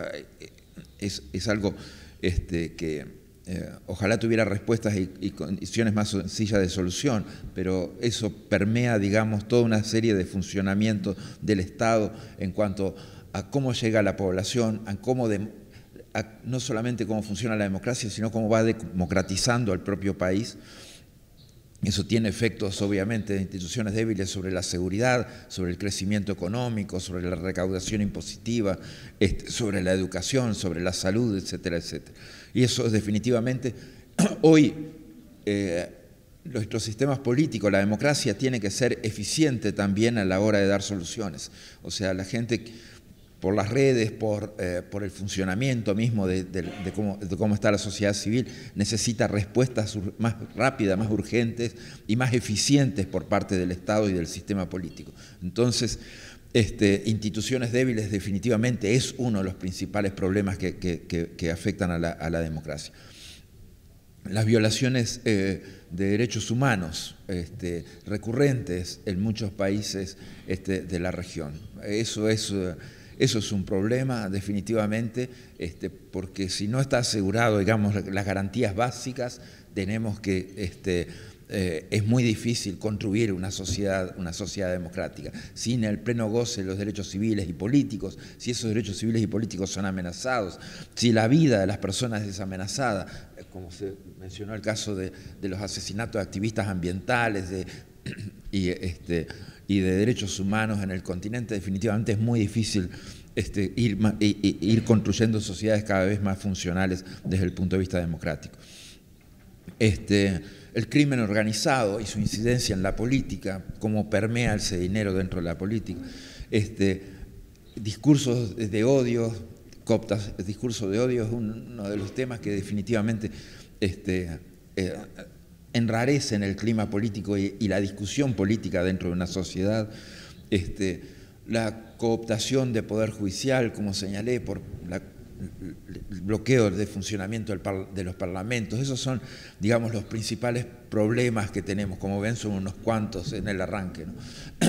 algo que ojalá tuviera respuestas y condiciones más sencillas de solución, pero eso permea, digamos, toda una serie de funcionamientos del Estado en cuanto a cómo llega a la población, no solamente cómo funciona la democracia, sino cómo va democratizando al propio país. Eso tiene efectos, obviamente, de instituciones débiles sobre la seguridad, sobre el crecimiento económico, sobre la recaudación impositiva, sobre la educación, sobre la salud, etcétera, etcétera. Y eso definitivamente, hoy, nuestros sistemas políticos, la democracia tiene que ser eficiente también a la hora de dar soluciones. O sea, la gente, por las redes, por el funcionamiento mismo de cómo está la sociedad civil, necesita respuestas más rápidas, más urgentes y más eficientes por parte del Estado y del sistema político. Entonces, instituciones débiles definitivamente es uno de los principales problemas que afectan a la democracia. Las violaciones de derechos humanos recurrentes en muchos países de la región. Eso es un problema definitivamente, porque si no está asegurado, digamos, las garantías básicas, tenemos que es muy difícil construir una sociedad democrática. Sin el pleno goce de los derechos civiles y políticos, si esos derechos civiles y políticos son amenazados, si la vida de las personas es amenazada, como se mencionó el caso de los asesinatos de activistas ambientales y de derechos humanos en el continente, definitivamente es muy difícil ir construyendo sociedades cada vez más funcionales desde el punto de vista democrático. El crimen organizado y su incidencia en la política, cómo permea ese dinero dentro de la política, discursos de odio, cooptas, el discurso de odio es uno de los temas que definitivamente enrarecen el clima político y la discusión política dentro de una sociedad. La cooptación de poder judicial, como señalé, por el bloqueo de funcionamiento de los parlamentos. Esos son, digamos, los principales problemas que tenemos. Como ven, son unos cuantos en el arranque, ¿no?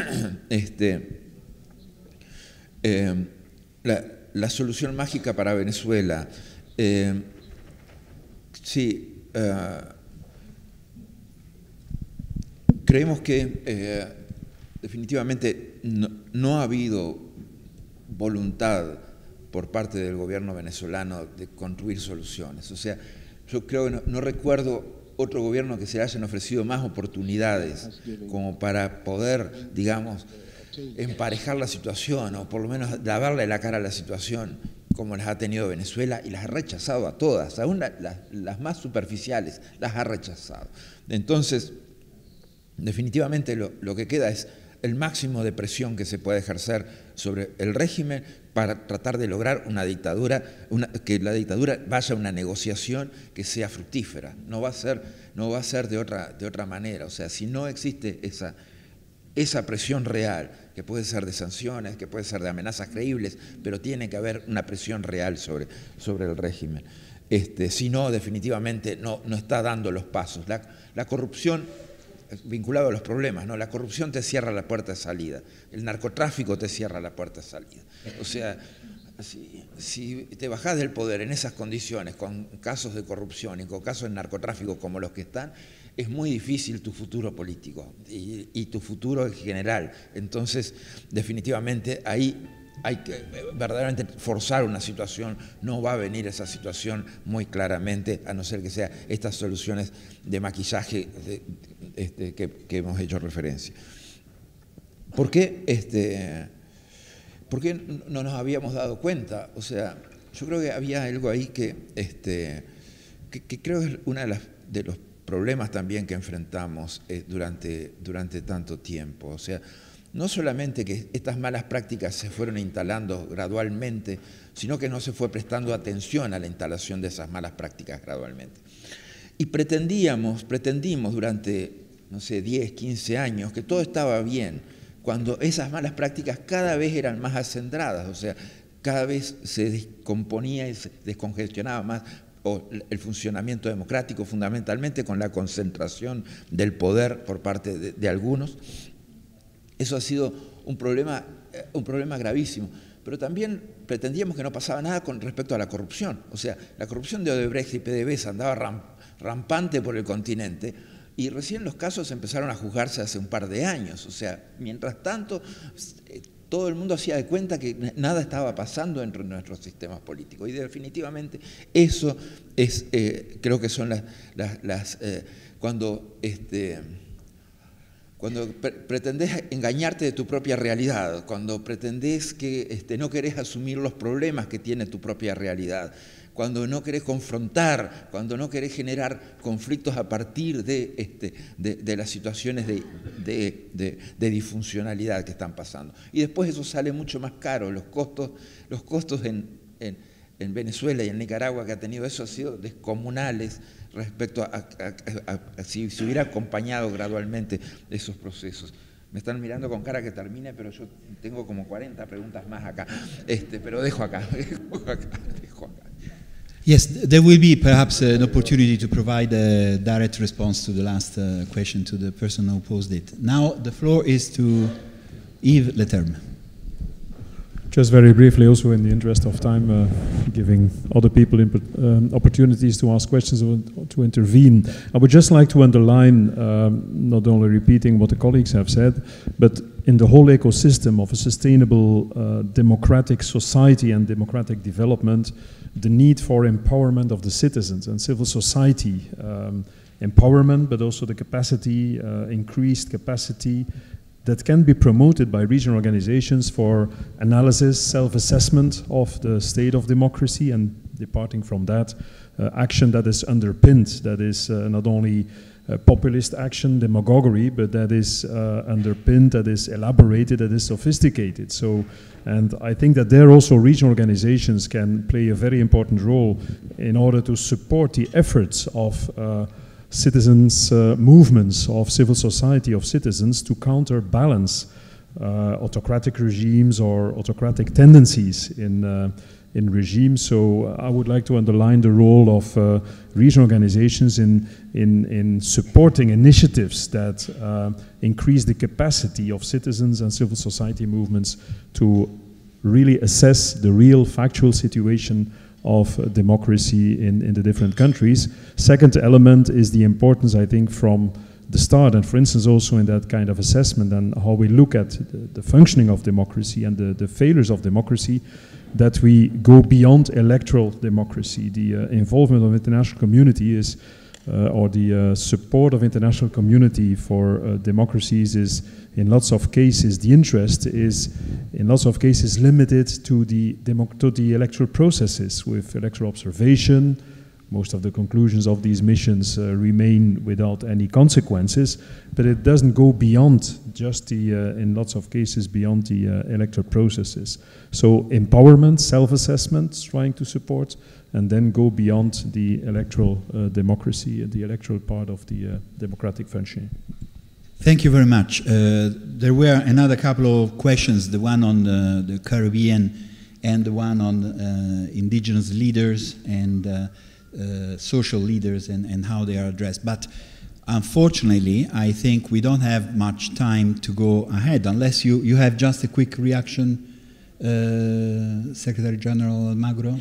La solución mágica para Venezuela, sí, creemos que definitivamente no ha habido voluntad por parte del gobierno venezolano de construir soluciones. O sea, yo creo que no recuerdo otro gobierno que se le hayan ofrecido más oportunidades como para poder, digamos, emparejar la situación o por lo menos lavarle la cara a la situación como las ha tenido Venezuela, y las ha rechazado a todas, aún las más superficiales las ha rechazado. Entonces, definitivamente lo que queda es el máximo de presión que se puede ejercer sobre el régimen para tratar de lograr una dictadura, que la dictadura vaya a una negociación que sea fructífera. No va a ser de otra manera. O sea, si no existe esa presión real, que puede ser de sanciones, que puede ser de amenazas creíbles, pero tiene que haber una presión real sobre el régimen. Si no, definitivamente no está dando los pasos. La corrupción, vinculado a los problemas, ¿no? La corrupción te cierra la puerta de salida, el narcotráfico te cierra la puerta de salida. O sea, si te bajás del poder en esas condiciones, con casos de corrupción y con casos de narcotráfico como los que están, es muy difícil tu futuro político y tu futuro en general. Entonces, definitivamente ahí hay que verdaderamente forzar una situación. No va a venir esa situación muy claramente, a no ser que sea estas soluciones de maquillaje que hemos hecho referencia. ¿Por qué no nos habíamos dado cuenta? O sea, yo creo que había algo ahí que creo que es uno de los problemas también que enfrentamos durante tanto tiempo. O sea, no solamente que estas malas prácticas se fueron instalando gradualmente, sino que no se fue prestando atención a la instalación de esas malas prácticas gradualmente. Y pretendimos durante, no sé, 10, 15 años que todo estaba bien, cuando esas malas prácticas cada vez eran más acendradas, o sea, cada vez se descomponía y se descongestionaba más el funcionamiento democrático, fundamentalmente con la concentración del poder por parte de algunos. Eso ha sido un problema gravísimo. Pero también pretendíamos que no pasaba nada con respecto a la corrupción. O sea, la corrupción de Odebrecht y PDVSA andaba rampante por el continente, y recién los casos empezaron a juzgarse hace un par de años. O sea, mientras tanto, todo el mundo hacía de cuenta que nada estaba pasando dentro de nuestros sistemas políticos. Y definitivamente eso es, creo que son las cuando pretendés engañarte de tu propia realidad, cuando pretendés que no querés asumir los problemas que tiene tu propia realidad, cuando no querés confrontar, cuando no querés generar conflictos a partir de las situaciones de disfuncionalidad que están pasando. Y después eso sale mucho más caro. Los costos en Venezuela y en Nicaragua que ha tenido eso han sido descomunales respecto a si se hubiera acompañado gradualmente esos procesos. Me están mirando con cara que termine, pero yo tengo como 40 preguntas más acá. Pero dejo acá. Yes, there will be perhaps an opportunity to provide a direct response to the last question to the person who posed it. Now the floor is to Yves Leterme. Just very briefly, also in the interest of time, giving other people opportunities to ask questions or to intervene, I would just like to underline, not only repeating what the colleagues have said, but in the whole ecosystem of a sustainable democratic society and democratic development, the need for empowerment of the citizens and civil society, empowerment, but also the capacity, increased capacity that can be promoted by regional organizations for analysis, self-assessment of the state of democracy, and departing from that, action that is underpinned, that is not only populist action, demagoguery, but that is underpinned, that is elaborated, that is sophisticated. So, and I think that there also regional organizations can play a very important role in order to support the efforts of citizens' movements, of civil society, of citizens to counterbalance autocratic regimes or autocratic tendencies in regimes. So I would like to underline the role of regional organizations in supporting initiatives that increase the capacity of citizens and civil society movements to really assess the real factual situation of democracy in the different countries. Second element is the importance, I think, from the start, and for instance also in that kind of assessment and how we look at the functioning of democracy and the failures of democracy, that we go beyond electoral democracy. The involvement of international community is, or the support of international community for democracies is, in lots of cases, the interest is, in lots of cases, limited to the electoral processes with electoral observation. Most of the conclusions of these missions remain without any consequences, but it doesn't go beyond just the, in lots of cases, beyond the electoral processes. So empowerment, self-assessment, trying to support, and then go beyond the electoral democracy, the electoral part of the democratic functioning. Thank you very much. There were another couple of questions, the one on the Caribbean and the one on indigenous leaders and social leaders and how they are addressed. But unfortunately, I think we don't have much time to go ahead unless you have just a quick reaction, Secretary General Almagro.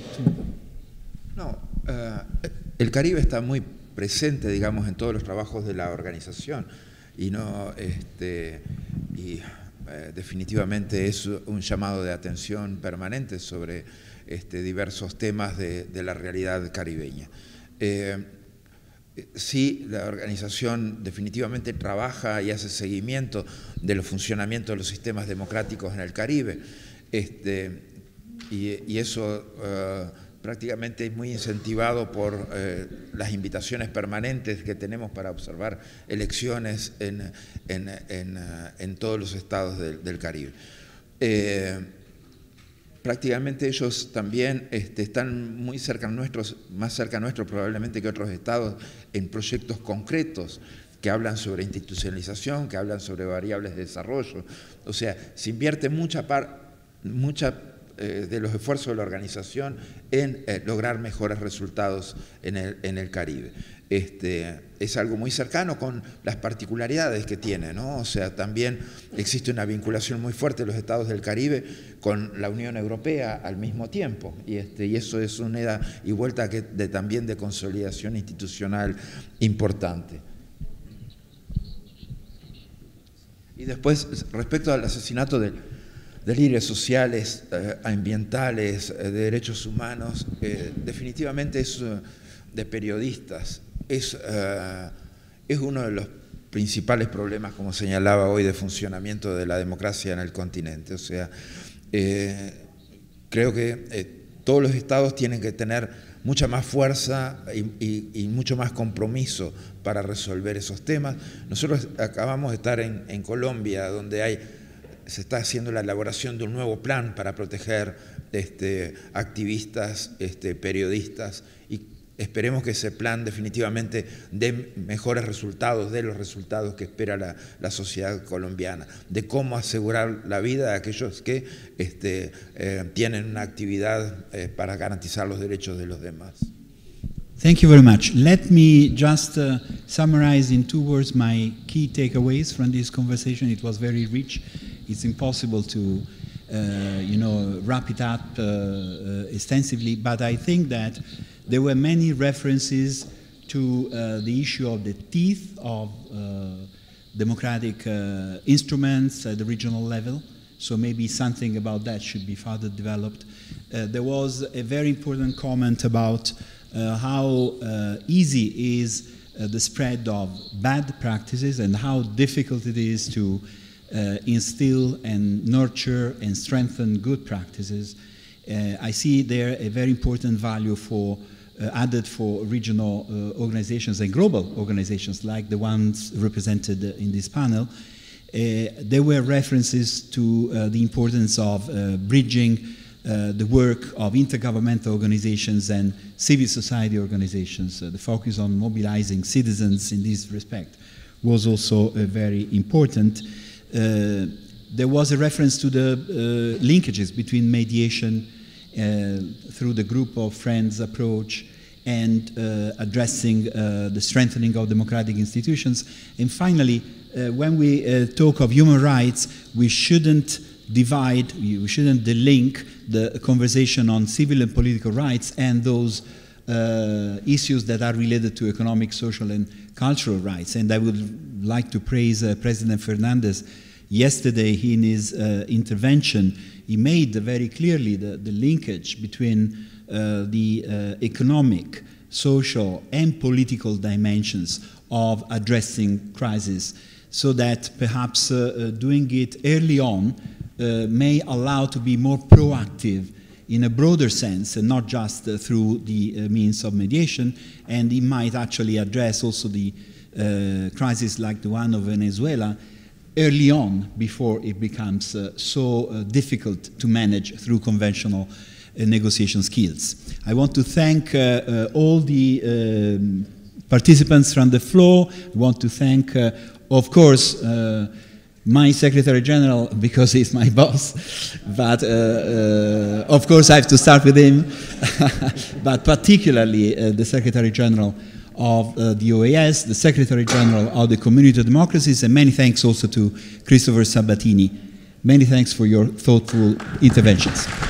No, el Caribe está muy presente, digamos, en todos los trabajos de la organización y no, definitivamente es un llamado de atención permanente sobre diversos temas de la realidad caribeña. Sí, la organización definitivamente trabaja y hace seguimiento del funcionamiento de los sistemas democráticos en el Caribe, y eso prácticamente es muy incentivado por las invitaciones permanentes que tenemos para observar elecciones en todos los estados del Caribe. Prácticamente ellos también están muy cerca nuestros, más cerca nuestro probablemente que otros estados, en proyectos concretos que hablan sobre institucionalización, que hablan sobre variables de desarrollo. O sea, se invierte mucha de los esfuerzos de la organización en lograr mejores resultados en el Caribe. Es algo muy cercano con las particularidades que tiene, ¿no? O sea, también existe una vinculación muy fuerte de los estados del Caribe con la Unión Europea al mismo tiempo, y eso es una ida y vuelta también de consolidación institucional importante. Y después, respecto al asesinato de líderes sociales, ambientales, de derechos humanos, definitivamente es de periodistas, es es uno de los principales problemas, como señalaba hoy, de funcionamiento de la democracia en el continente. O sea, creo que todos los estados tienen que tener mucha más fuerza y mucho más compromiso para resolver esos temas. Nosotros acabamos de estar en Colombia, donde se está haciendo la elaboración de un nuevo plan para proteger activistas, periodistas, y esperemos que ese plan definitivamente dé mejores resultados, dé los resultados que espera la sociedad colombiana, de cómo asegurar la vida de aquellos que tienen una actividad para garantizar los derechos de los demás. Thank you very much. Let me just summarize in 2 words my key takeaways from this conversation. It was very rich. It's impossible to wrap it up extensively, but I think that there were many references to the issue of the teeth of democratic instruments at the regional level, so maybe something about that should be further developed. There was a very important comment about how easy is the spread of bad practices and how difficult it is to instill and nurture and strengthen good practices. I see there a very important value added for regional organizations and global organizations like the ones represented in this panel. There were references to the importance of bridging the work of intergovernmental organizations and civil society organizations. The focus on mobilizing citizens in this respect was also very important. There was a reference to the linkages between mediation through the group of friends approach and addressing the strengthening of democratic institutions. And finally, when we talk of human rights, we shouldn't delink the conversation on civil and political rights and those issues that are related to economic, social, and cultural rights. And I would like to praise President Fernandez. Yesterday, in his intervention, he made very clearly the linkage between the economic, social, and political dimensions of addressing crisis, so that perhaps doing it early on may allow to be more proactive in a broader sense, and not just through the means of mediation, and it might actually address also the crisis like the one of Venezuela early on, before it becomes so difficult to manage through conventional negotiation skills. I want to thank all the participants from the floor. I want to thank, of course, my Secretary General, because he's my boss, but of course I have to start with him, but particularly the Secretary General of the OAS, the Secretary General of the Community of Democracies, and many thanks also to Christopher Sabatini. Many thanks for your thoughtful interventions.